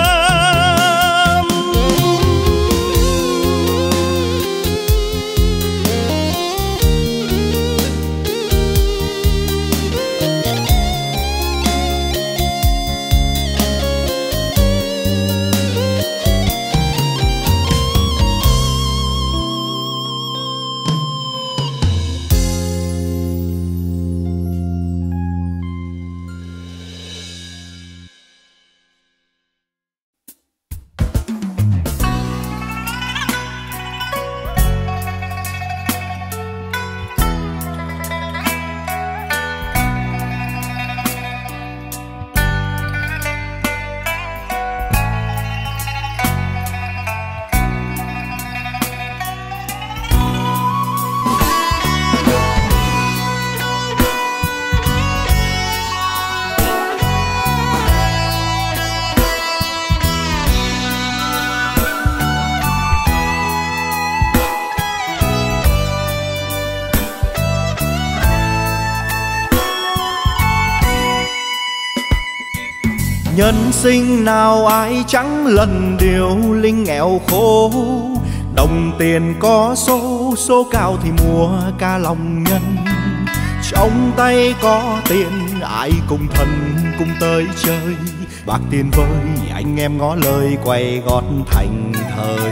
Nhân sinh nào ai chẳng lần điều linh nghèo khổ, đồng tiền có số, số cao thì mua ca lòng nhân. Trong tay có tiền ai cùng thần cùng tới chơi, bạc tiền vơi anh em ngó lời quay gót thành thời.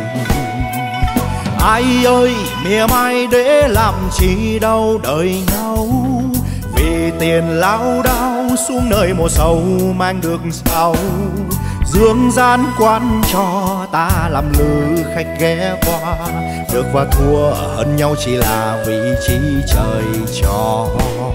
Ai ơi mỉa mai để làm chi đâu đời nhau, vì vì tiền lao đao xuống nơi mồ sầu mang được sao. Dương gian quan cho ta làm lữ khách ghé qua, được và thua hơn nhau chỉ là vị trí trời cho.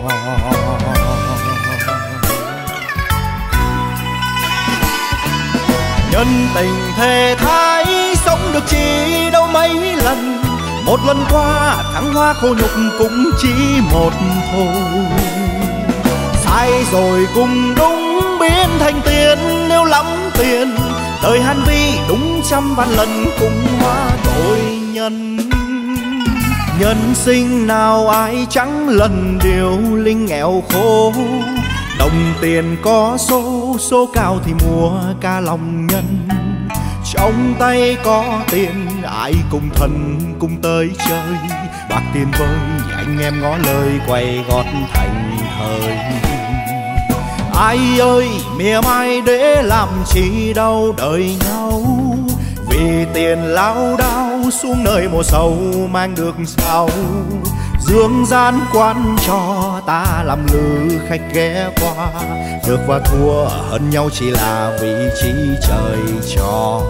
Nhân tình thề thái sống được chỉ đâu mấy lần, một lần qua thăng hoa khổ nhục cũng chỉ một thôi. Sai rồi cùng đúng biến thành tiền, nếu lắm tiền đời han vi đúng trăm vạn lần cũng hóa tội nhân. Nhân sinh nào ai chẳng lần điều linh nghèo khổ, đồng tiền có số, số cao thì mua ca lòng nhân. Trong tay có tiền ai cùng thần cùng tới chơi, bạc tiền vơi anh em ngó lời quay gót thành thời. Ai ơi mỉa mai để làm chi đâu đời nhau, vì tiền lao đao xuống nơi mồ sầu mang được sao. Dương gian quan cho ta làm lữ khách ghé qua, được và thua hơn nhau chỉ là vị trí trời cho.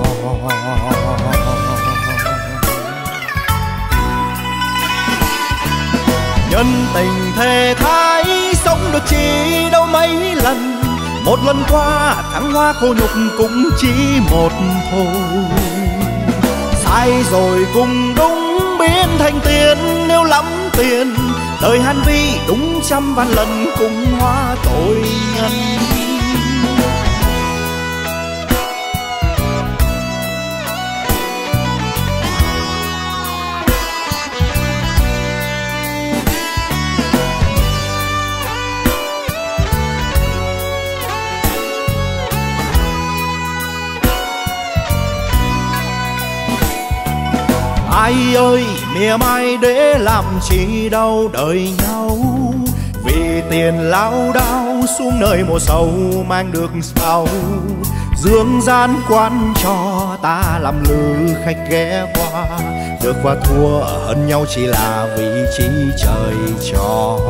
Nhân tình thề thái sống được chỉ đâu mấy lần, một lần qua thăng hoa khổ nhục cũng chỉ một thôi. Sai rồi cùng đúng biến thành tiền, nếu lắm tiền đời han vi đúng trăm vạn lần cũng hóa tội nhân. Ai ơi mỉa mai để làm chi đâu đời nhau, vì tiền lao đao xuống nơi mồ sầu mang được sao. Dương gian quan cho ta làm lữ khách ghé qua, được và thua hơn nhau chỉ là vị trí trời cho.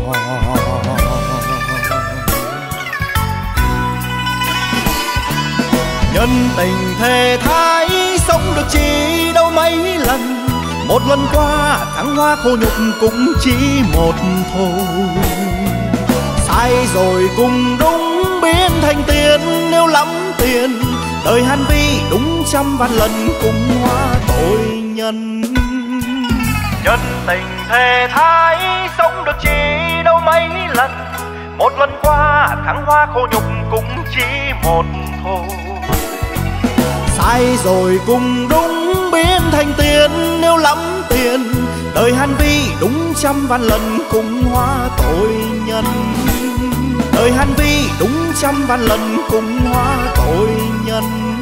Nhân tình thề thái sống được chỉ đâu mấy lần, một lần qua thăng hoa khổ nhục cũng chỉ một thôi. Sai rồi cùng đúng biến thành tiền, nếu lắm tiền đời han vi đúng trăm vạn lần cũng hóa tội nhân. Nhân tình thề thái sống được chỉ đâu mấy lần, một lần qua thăng hoa khổ nhục cũng chỉ một thôi. Sai rồi cùng đúng biến thành tiền, nếu lắm tiền đời han vi đúng trăm vạn lần cũng hóa tội nhân. Đời han vi đúng trăm vạn lần cũng hóa tội nhân.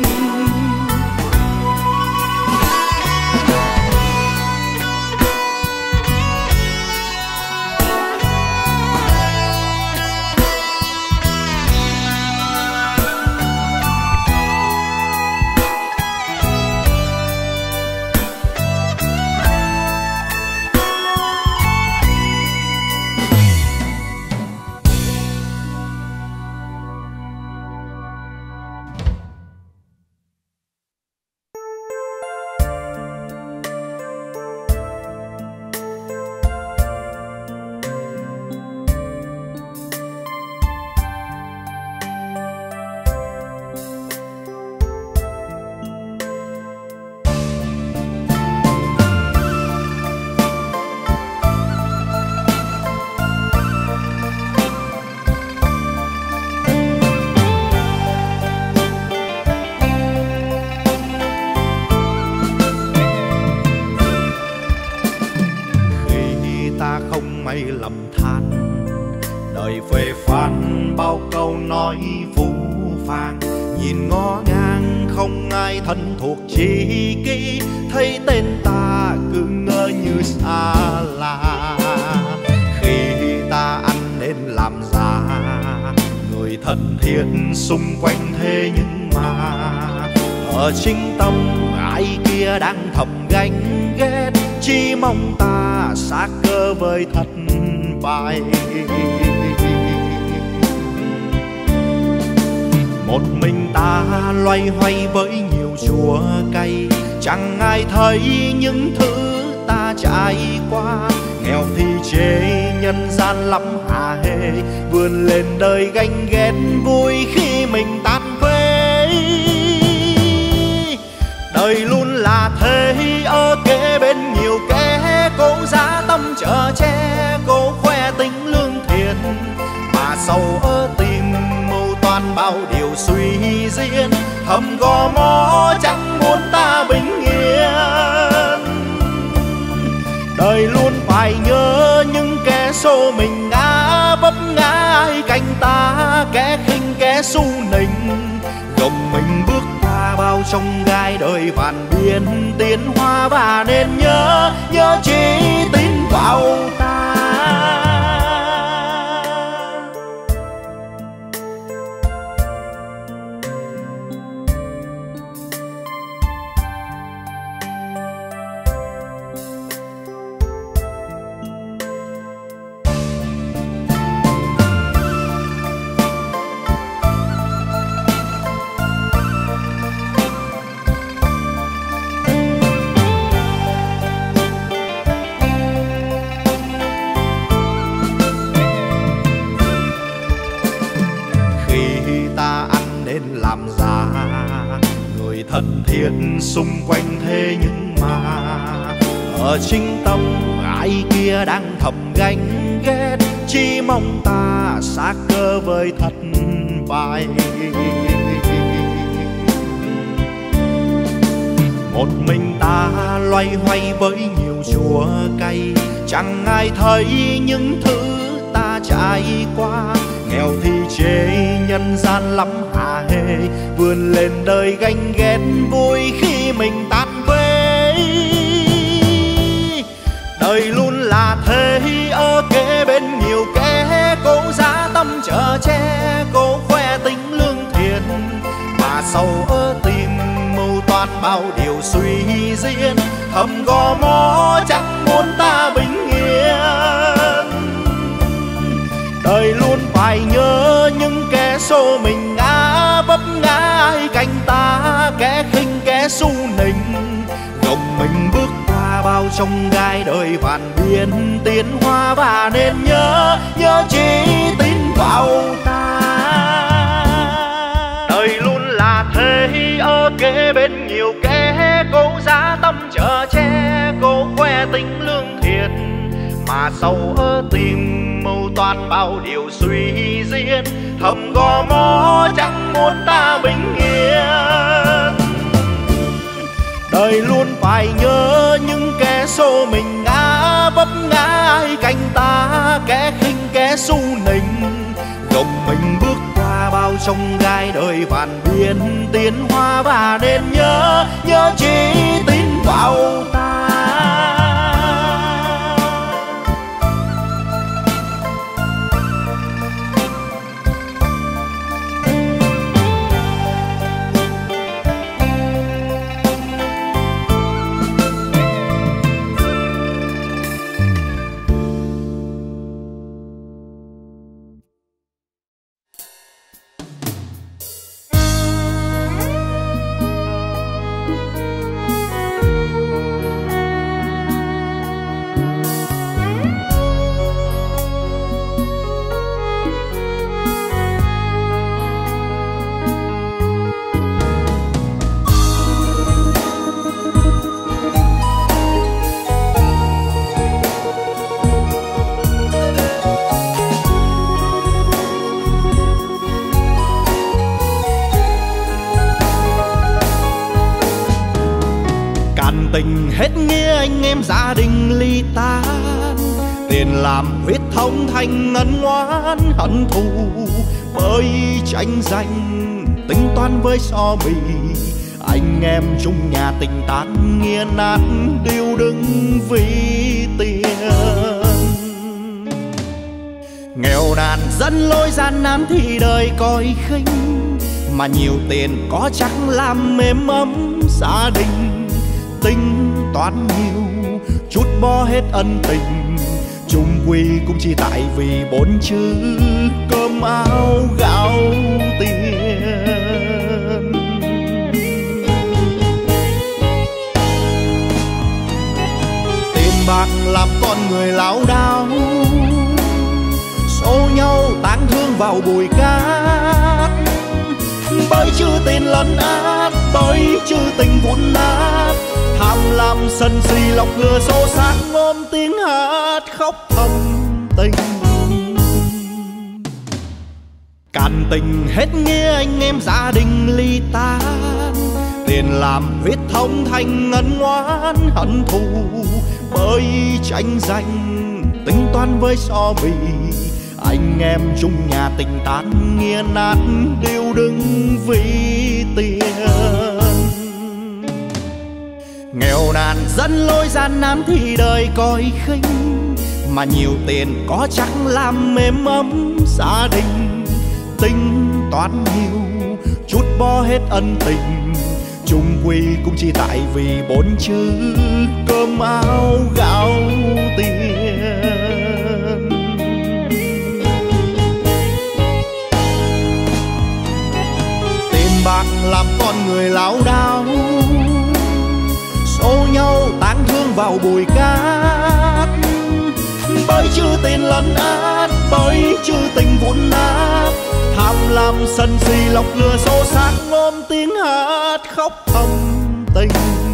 lầm than, đời phê phán bao câu nói phũ phàng. Nhìn ngó ngang không ai thân thuộc chi kỷ, thấy tên ta cứ ngỡ như xa lạ. Khi ta ăn nên làm ra người thân thiết xung quanh, thế nhưng mà ở chính tâm ai kia đang thầm ganh ghét, chỉ mong ta xác cơ với thật bay. Một mình ta loay hoay với nhiều chua cay, chẳng ai thấy những thứ ta trải qua. Nghèo thì chê nhân gian lắm hà hê, vươn lên đời ganh ghét vui khi mình tan vỡ. Đời luôn là thế, ở kế bên nhiều kẻ cố giá tâm chở che, cố khoe tính lương thiện mà sâu ở tim mưu toan bao điều suy diễn. Thầm gò mó chẳng muốn ta bình yên. Đời luôn phải nhớ những kẻ xô mình ngã vấp ngã, ai cạnh ta kẻ khinh kẻ su nịnh. Gồng mình bước qua bao trong gai đời vạn biên tiến hóa, và nên nhớ nhớ chỉ tin vào ta. Thân thiết xung quanh thế nhưng mà ở chính tâm ai kia đang thầm ganh ghét, chỉ mong ta xác cơ với thất bại. Một mình ta loay hoay với nhiều chua cay, chẳng ai thấy những thứ ta trải qua. Nghèo thì chê nhân gian lắm hà hê, vươn lên đời ganh ghét vui khi mình tan vỡ. Đời luôn là thế, ở kế bên nhiều kẻ cố giá tâm chở che, cố khoe tính lương thiện mà sâu ở tim mưu toan bao điều suy diễn. Thầm gò mó chẳng muốn ta bình yên. Đời luôn phải nhớ những kẻ xô mình ngã vấp ngã, ai cạnh ta kẻ khinh kẻ su nịnh. Gồng mình bước qua bao trong gai đời vạn biên tiến hóa, và nên nhớ nhớ chỉ tin vào ta. Đời luôn là thế, ở kế bên nhiều kẻ cố giá tâm chở che, cố khoe tính lương thiện mà sâu ở tim mưu toan bao điều suy diễn. Thầm gò mó chẳng muốn ta bình yên. Đời luôn phải nhớ những kẻ xô mình ngã vấp ngã, ai cạnh ta kẻ khinh kẻ su nịnh. Gồng mình bước qua bao trong gai đời vạn biên tiến hóa, và nên nhớ nhớ chỉ tin vào ta. Tình hết nghĩa anh em gia đình ly tan, tiền làm huyết thống thành ngân oán hận thù. Bởi tranh giành tính toán với so bì, anh em chung nhà tình tan nghĩa nát điêu đứng vì tiền. Nghèo nàn dẫn lối gian nan thì đời coi khinh, mà nhiều tiền có chắc làm mềm ấm gia đình. Tính toán nhiều chút bỏ hết ân tình, chung quy cũng chỉ tại vì bốn chữ cơm áo gạo tiền. Tiền bạc làm con người lão đao, xô nhau tán thương vào bụi cát. Bởi chữ tiền lấn át, bởi chữ tình vụn nát, tham lam sân si lọc lừa xô xác, ôm tiếng hát khóc thầm tình. Càn tình hết nghĩa anh em gia đình ly tan, tiền làm huyết thống thành ngân ngoan hận thù. Bởi tranh giành tính toán với so bì, anh em chung nhà tình tan nghĩa nát đều đứng vì tiền. Nghèo nàn dẫn lối gian nan thì đời coi khinh, mà nhiều tiền có chắc làm mềm ấm gia đình. Tính toán nhiều chút bỏ hết ân tình, chung quy cũng chỉ tại vì bốn chữ cơm áo gạo tiền. Tiền bạc làm con người lão đao, xô nhau tán thương vào bụi cát. Bởi chữ tiền lấn át, bởi chữ tình vụn nát, tham lam sân si lọc lừa xô xác, ôm tiếng hát khóc thầm tình.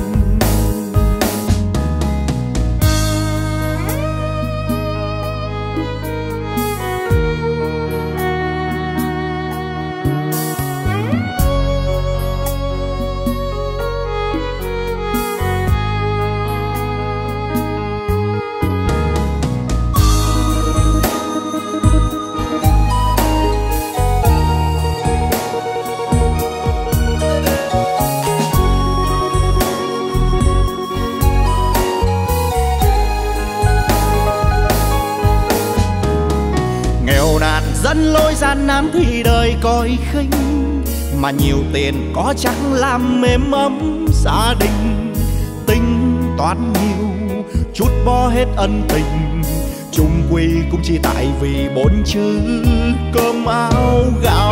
Dẫn lối gian nan thì đời coi khinh, mà nhiều tiền có chắc làm mềm ấm gia đình. Tính toán nhiều chút bỏ hết ân tình, chung quy cũng chỉ tại vì bốn chữ cơm áo gạo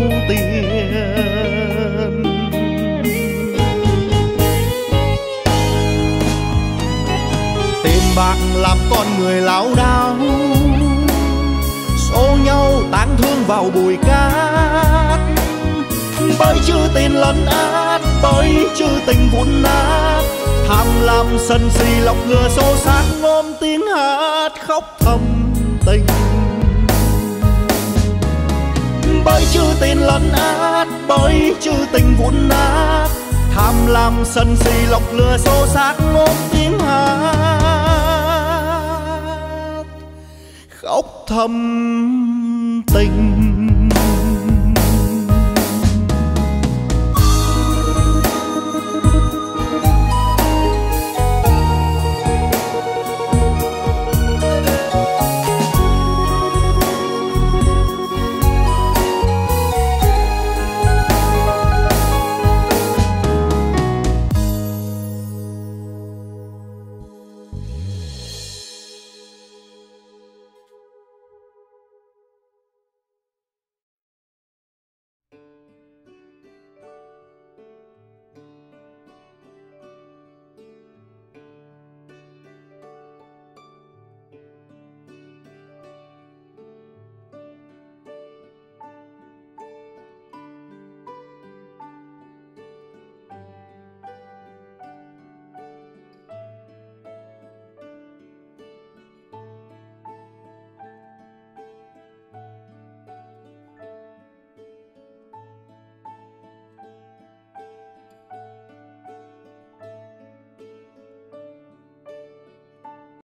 tiền. Tiền bạc làm con người lão đao, xô nhau tán thương vào bụi cát. Bởi chữ tiền lấn át, bởi chữ tình vụn nát, tham lam sân si lọc lừa xô xác, ôm tiếng hát khóc thầm tình. Bởi chữ tiền lấn át, bởi chữ tình vụn nát, tham lam sân si lọc lừa xô xác, ôm tiếng hát khóc thầm tình.